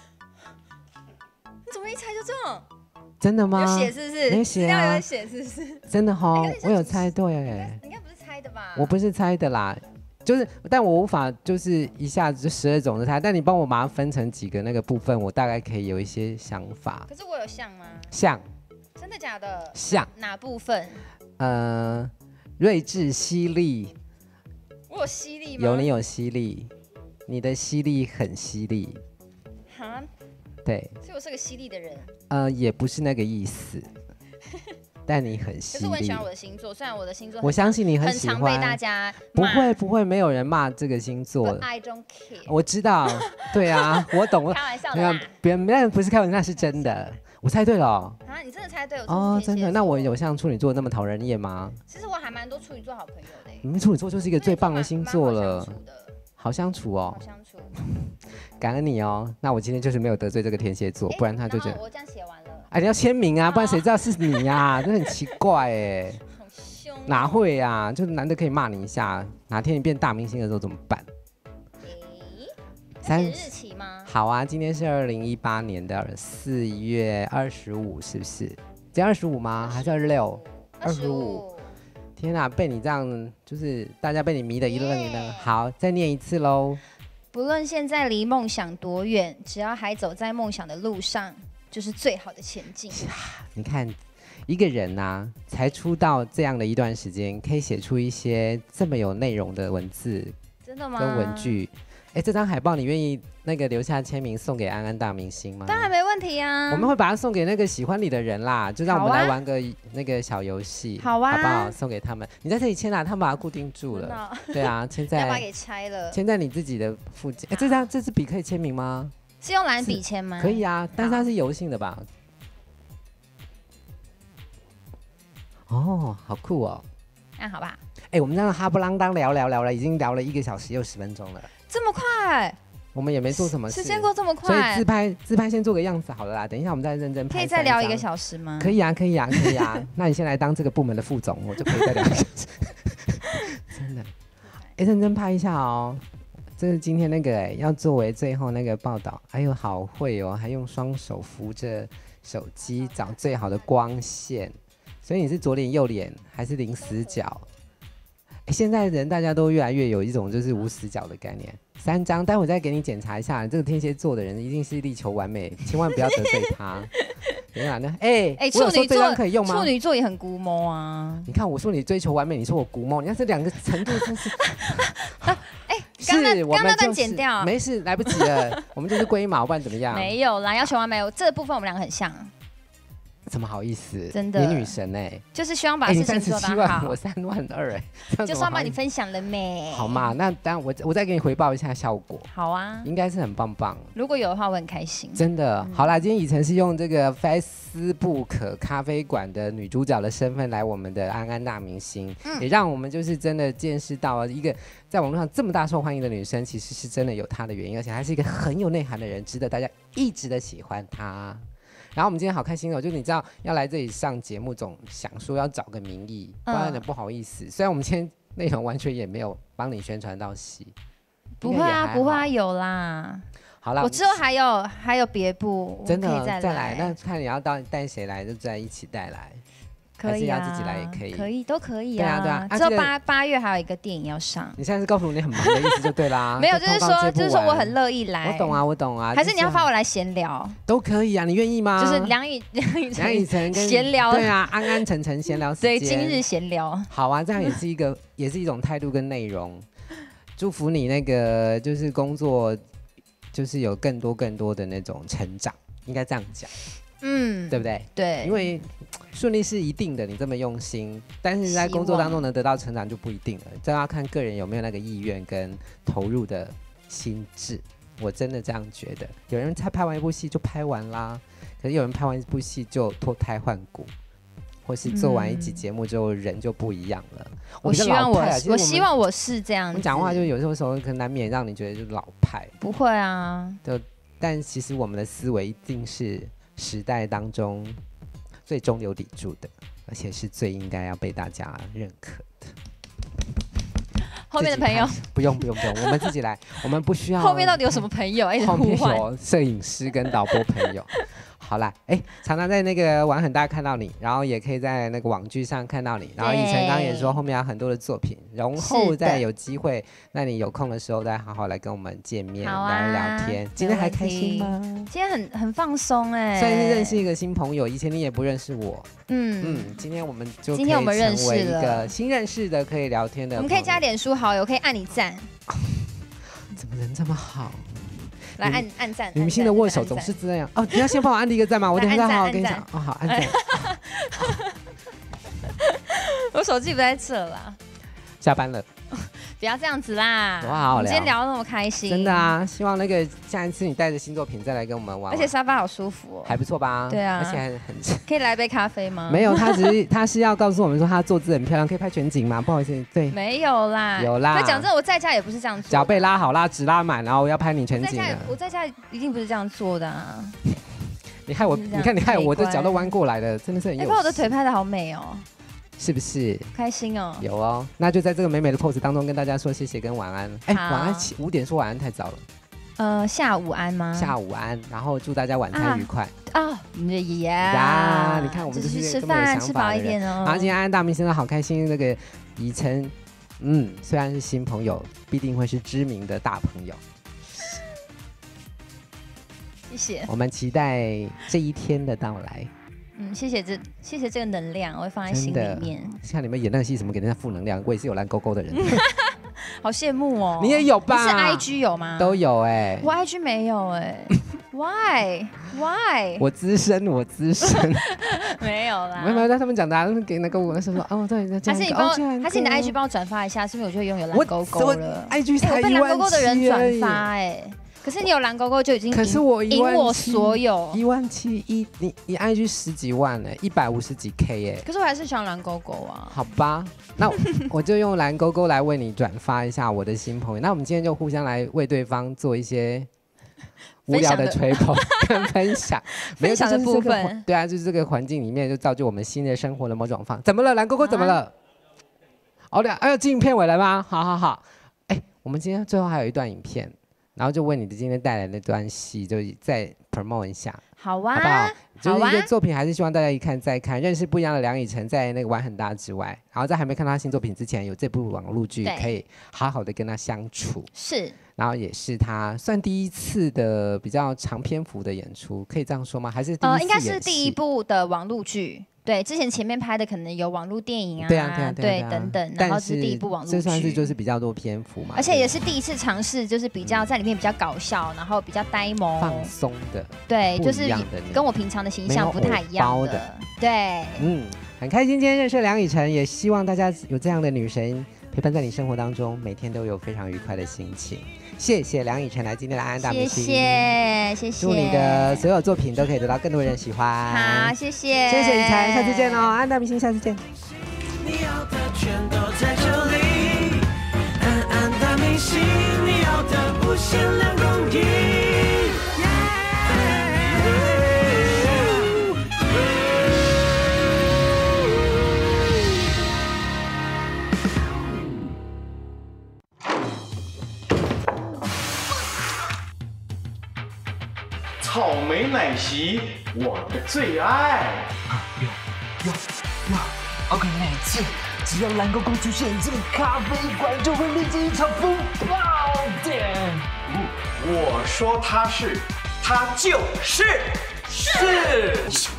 你怎么一猜就中？ 真的吗？ 有写是不是？ 没写啊。 有写是不是？ 真的哈，我有猜对哎。 应该不是猜的吧？ 我不是猜的啦。就是，但我无法就是一下子就12种的猜，但你帮我把它分成几个那个部分，我大概可以有一些想法。 可是我有像吗？ 像。 真的假的？ 像。 哪部分？ 睿智犀利。 我有犀利吗？ 有，你有犀利，你的犀利很犀利。 哈？ 对。 所以我是个犀利的人。 也不是那个意思。但你很犀利。可是我很喜欢我的星座，虽然我的星座我相信你很喜欢， 很常被大家不会，没有人骂这个星座。 I don't care。 我知道，对啊，我懂。 开玩笑的啦。 别人那不是开玩笑，那是真的。我猜对了。 啊，你真的猜对了哦，真的？那我有像处女座那么讨人厌吗？ 其实我还蛮多处女座好朋友的。 你们处女座就是一个最棒的星座了。好相处哦。 好相处。 感恩你哦。那我今天就是没有得罪这个天蝎座，不然他就觉得。 我这样写完了。 哎，你要签名啊，不然谁知道是你呀？真的很奇怪哎。 好凶哪会啊？就难得可以骂你一下，哪天你变大明星的时候怎么办？ 日期吗？ 好啊，今天是2018年的4月25，是不是？今天25吗？还是26？ 25。天哪，被你这样，就是大家被你迷得一愣一愣。好，再念一次喽。 不论现在离梦想多远，只要还走在梦想的路上，就是最好的前进。 你看，一个人呐，才出道这样的一段时间，可以写出一些这么有内容的文字， 真的吗？ 跟文句。这张海报你愿意那个留下签名送给安安大明星吗？ 当然没问题啊！ 我们会把它送给那个喜欢你的人啦，就让我们来玩个那个小游戏， 好啊， 好不好？送给他们，你在这里签啊，他们把它固定住了。对啊，签在要把它给拆了， 签在你自己的附近。这支笔可以签名吗？ 是用蓝笔签吗？ 可以啊，但是它是油性的吧？哦，好酷哦！ 那好吧。 我们这样哈不啷当聊了，已经聊了1个小时又10分钟了。 这么快？ 我们也没做什么事， 时间过这么快， 所以自拍先做个样子好了啦。等一下我们再认真拍。 可以再聊1个小时吗？ 可以啊。那你先来当这个部门的副总，我就可以再聊1个小时。真的，认真拍一下哦。这是今天那个要作为最后那个报道。哎呦，好会哦，还用双手扶着手机找最好的光线。所以你是左脸右脸还是零死角？现在人大家都越来越有一种就是无死角的概念。3张，待会再给你检查一下，这个天蝎座的人一定是力求完美，千万不要得罪他。等一下呢？ 处女座可以用吗？ 处女座也很估摸啊。 你看我说你追求完美，你说我估摸，你看这2个程度真是。 刚那段剪掉， 没事，来不及了，我们就是龟毛，不然怎么样？ 没有啦，要求完美，这部分我们2个很像。 怎么好意思？ 真的， 你女神就是希望把事情做得好。 我3万2 就是要帮你分享了没？ 好嘛，那当然我再给你回报一下效果。 好啊， 应该是很棒。如果有的话，我很开心。 真的，好啦，今天以晨是用这个 Facebook 咖啡馆的女主角的身份来我们的安安大明星，也让我们就是真的见识到一个在网络上这么大受欢迎的女生，其实是真的有她的原因，而且她是一个很有内涵的人，值得大家一直的喜欢她。然后我们今天好开心哦，就你知道要来这里上节目，总想说要找个名义，不然有点不好意思。虽然我们今天内容完全也没有帮你宣传到戏， 不会啊，有啦。 好啦， 我之后还有别部， 真的可以再来。 那看你要带谁来，就再一起带来。 可以啊， 还是要自己来也可以， 都可以啊。 对啊。 之后8月还有一个电影要上。 你现在是告诉我你很忙的意思就对啦。 没有，就是说我很乐意来。 我懂啊。 还是你要发我来闲聊？ 都可以啊，你愿意吗？ 就是梁以晨跟闲聊。 对啊，安安晨晨闲聊时间。 对，今日闲聊。 好啊，这样也是一种态度跟内容。祝福你那个就是工作，就是有更多的那种成长，应该这样讲。对不对？ 对， 因为顺利是一定的，你这么用心，但是在工作当中能得到成长就不一定了，这要看个人有没有那个意愿跟投入的心智。我真的这样觉得，有人才拍完一部戏就拍完啦，可是有人拍完一部戏就脱胎换骨，或是做完一集节目之后人就不一样了。 我希望我是这样子。 我讲话就有时候可能难免让你觉得就是老派。 不会啊， 但其实我们的思维一定是时代当中最中流砥柱的，而且是最应该要被大家认可的。 后面的朋友不用，我们自己来，我们不需要。 后面到底有什么朋友？ 后面有摄影师跟导播朋友。好啦，常常在那个玩很大看到你，然后也可以在那个网剧上看到你，然后以晨刚刚也说后面有很多的作品，然后再有机会，那你有空的时候再好好来跟我们见面，来聊天。今天还开心吗？ 今天很放松算是认识一个新朋友，以前你也不认识我，今天我们就可以成为一个新认识的可以聊天的， 我们可以加脸书好友，可以按你赞。 怎么人这么好？ 来按赞， 女明星的握手总是这样哦。你要先帮我按第一个赞吗？我等一下好好跟你讲哦。好，按赞。 我手机不在这啦。 下班了。 不要这样子啦！ 哇，我们今天聊得那么开心， 真的啊！希望那个下一次你带着新作品再来跟我们玩。 而且沙发好舒服哦， 还不错吧？ 对啊， 而且很可以来杯咖啡吗？ 没有，他是要告诉我们说他坐姿很漂亮，可以拍全景吗？不好意思，对， 没有啦， 有啦。 就讲真的，我在家也不是这样做， 脚背拉好，拉直拉满，然后我要拍你全景的。 我在家一定不是这样做的啊！ 你害我的脚都弯过来了，真的是很有。 把我的腿拍的好美哦。 是不是？ 开心哦。 有哦，那就在这个美美的 pose 当中跟大家说谢谢跟晚安。哎，晚安5点说晚安太早了。 下午安吗？ 下午安，然后祝大家晚餐愉快啊！ 呀，你看我们就是吃饭吃饱一点哦。 然后今天安安大明星的好开心，那个宜琛，虽然是新朋友，必定会是知名的大朋友。 谢谢。 我们期待这一天的到来。 谢谢这个能量，我会放在心里面。 像你们演那个戏，怎么给人家负能量？我也是有蓝勾勾的人。 好羡慕哦！ 你也有吧？ 你是 IG 有吗？ 都有哎。 我 IG 没有哎。Why？ 我资深。 没有啦。 没有，他们讲的，给那个我说哦，对， 还是你的 IG 帮我转发一下，是不是我就拥有蓝勾勾了 ？IG 才1万7而已。 我被蓝勾勾的人转发哎。可是你有蓝勾勾就已经可是我赢我所有 17000你 IG 10几万呢，150几 K 哎。 可是我还是喜欢蓝勾勾啊。 好吧，那我就用蓝勾勾来为你转发一下我的新朋友。那我们今天就互相来为对方做一些无聊的吹捧跟分享， 分享的部分。 对啊，就是这个环境里面就造就我们新的生活的某种方。怎么了，蓝勾勾怎么了？要进片尾了吗？好。哎，我们今天最后还有一段影片。然后就为你的今天带来那段戏，就再 promote 一下， 好啊， 好不好？就是一个作品，还是希望大家一看再看，认识不一样的梁以诚，在那个玩很大之外，然后在还没看到他新作品之前，有这部网络剧可以好好的跟他相处。 是， 然后也是他算第一次的比较长篇幅的演出，可以这样说吗？还是第一次应该是第一部的网络剧。对，之前前面拍的可能有网络电影啊，对等等，然后是第一部网络剧， 这算是就是比较多篇幅嘛， 而且也是第一次尝试，就是比较在里面比较搞笑，然后比较呆萌、 放松的， 对，就是跟我平常的形象不太一样的，对， 很开心今天认识梁以诚，也希望大家有这样的女神陪伴在你生活当中，每天都有非常愉快的心情。谢谢梁以诚来今天的安安大明星， 谢谢， 祝你的所有作品都可以得到更多人喜欢。 好，谢谢以诚，下次见哦，安安大明星，下次见。你要的全都在这里，安安大明星，你要的不限量供应。 草莓奶昔，我的最爱。 有，OK，每次只要蓝勾勾出现，这个咖啡馆就会立即一场风暴点。 我说他就是是。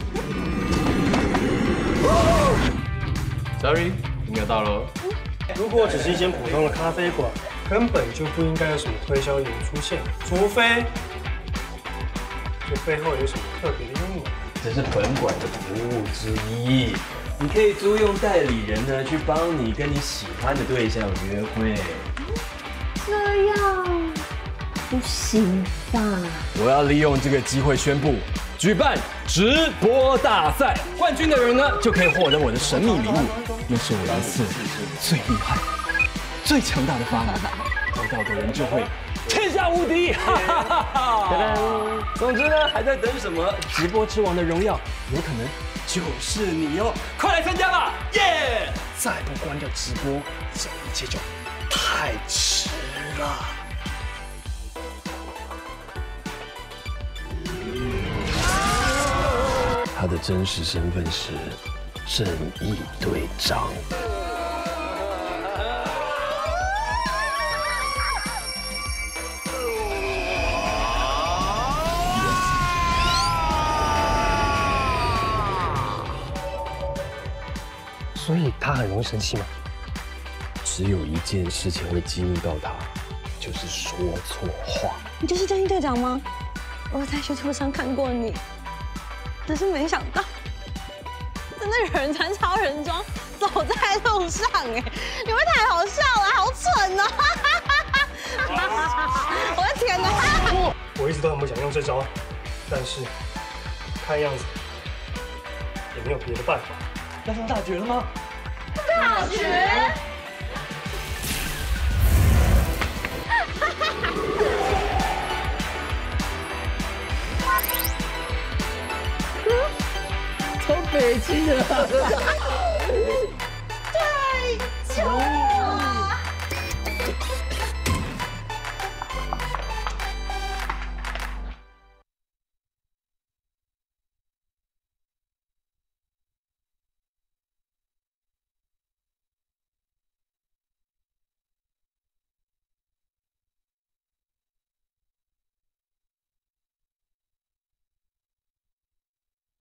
Sorry， 应该到了。 如果只是一间普通的咖啡馆，根本就不应该有什么推销员出现，除非这背后有什么特别的用意。 这是本馆的服务之一，你可以租用代理人呢，去帮你跟你喜欢的对象约会。 这样不行吧？ 我要利用这个机会宣布举办直播大赛，冠军的人呢就可以获得我的神秘礼物，那是我一次最厉害、最强大的发明，得到的人就会天下无敌！哈哈哈哈！总之呢，还在等什么？直播之王的荣耀有可能就是你哦！快来参加吧！耶！ 再不关掉直播，这一切就太迟了。 他的真实身份是正义队长。 所以他很容易生气吗？ 只有一件事情会激怒到他，就是说错话。 你就是正义队长吗？我在YouTube上看过你，只是没想到，真的有人穿超人装走在路上哎！你们太好笑了，好蠢哦！我的天哪！ 我一直都很不想用这招，但是看样子也没有别的办法。 要上大绝了吗？ 大绝！ 超北京的。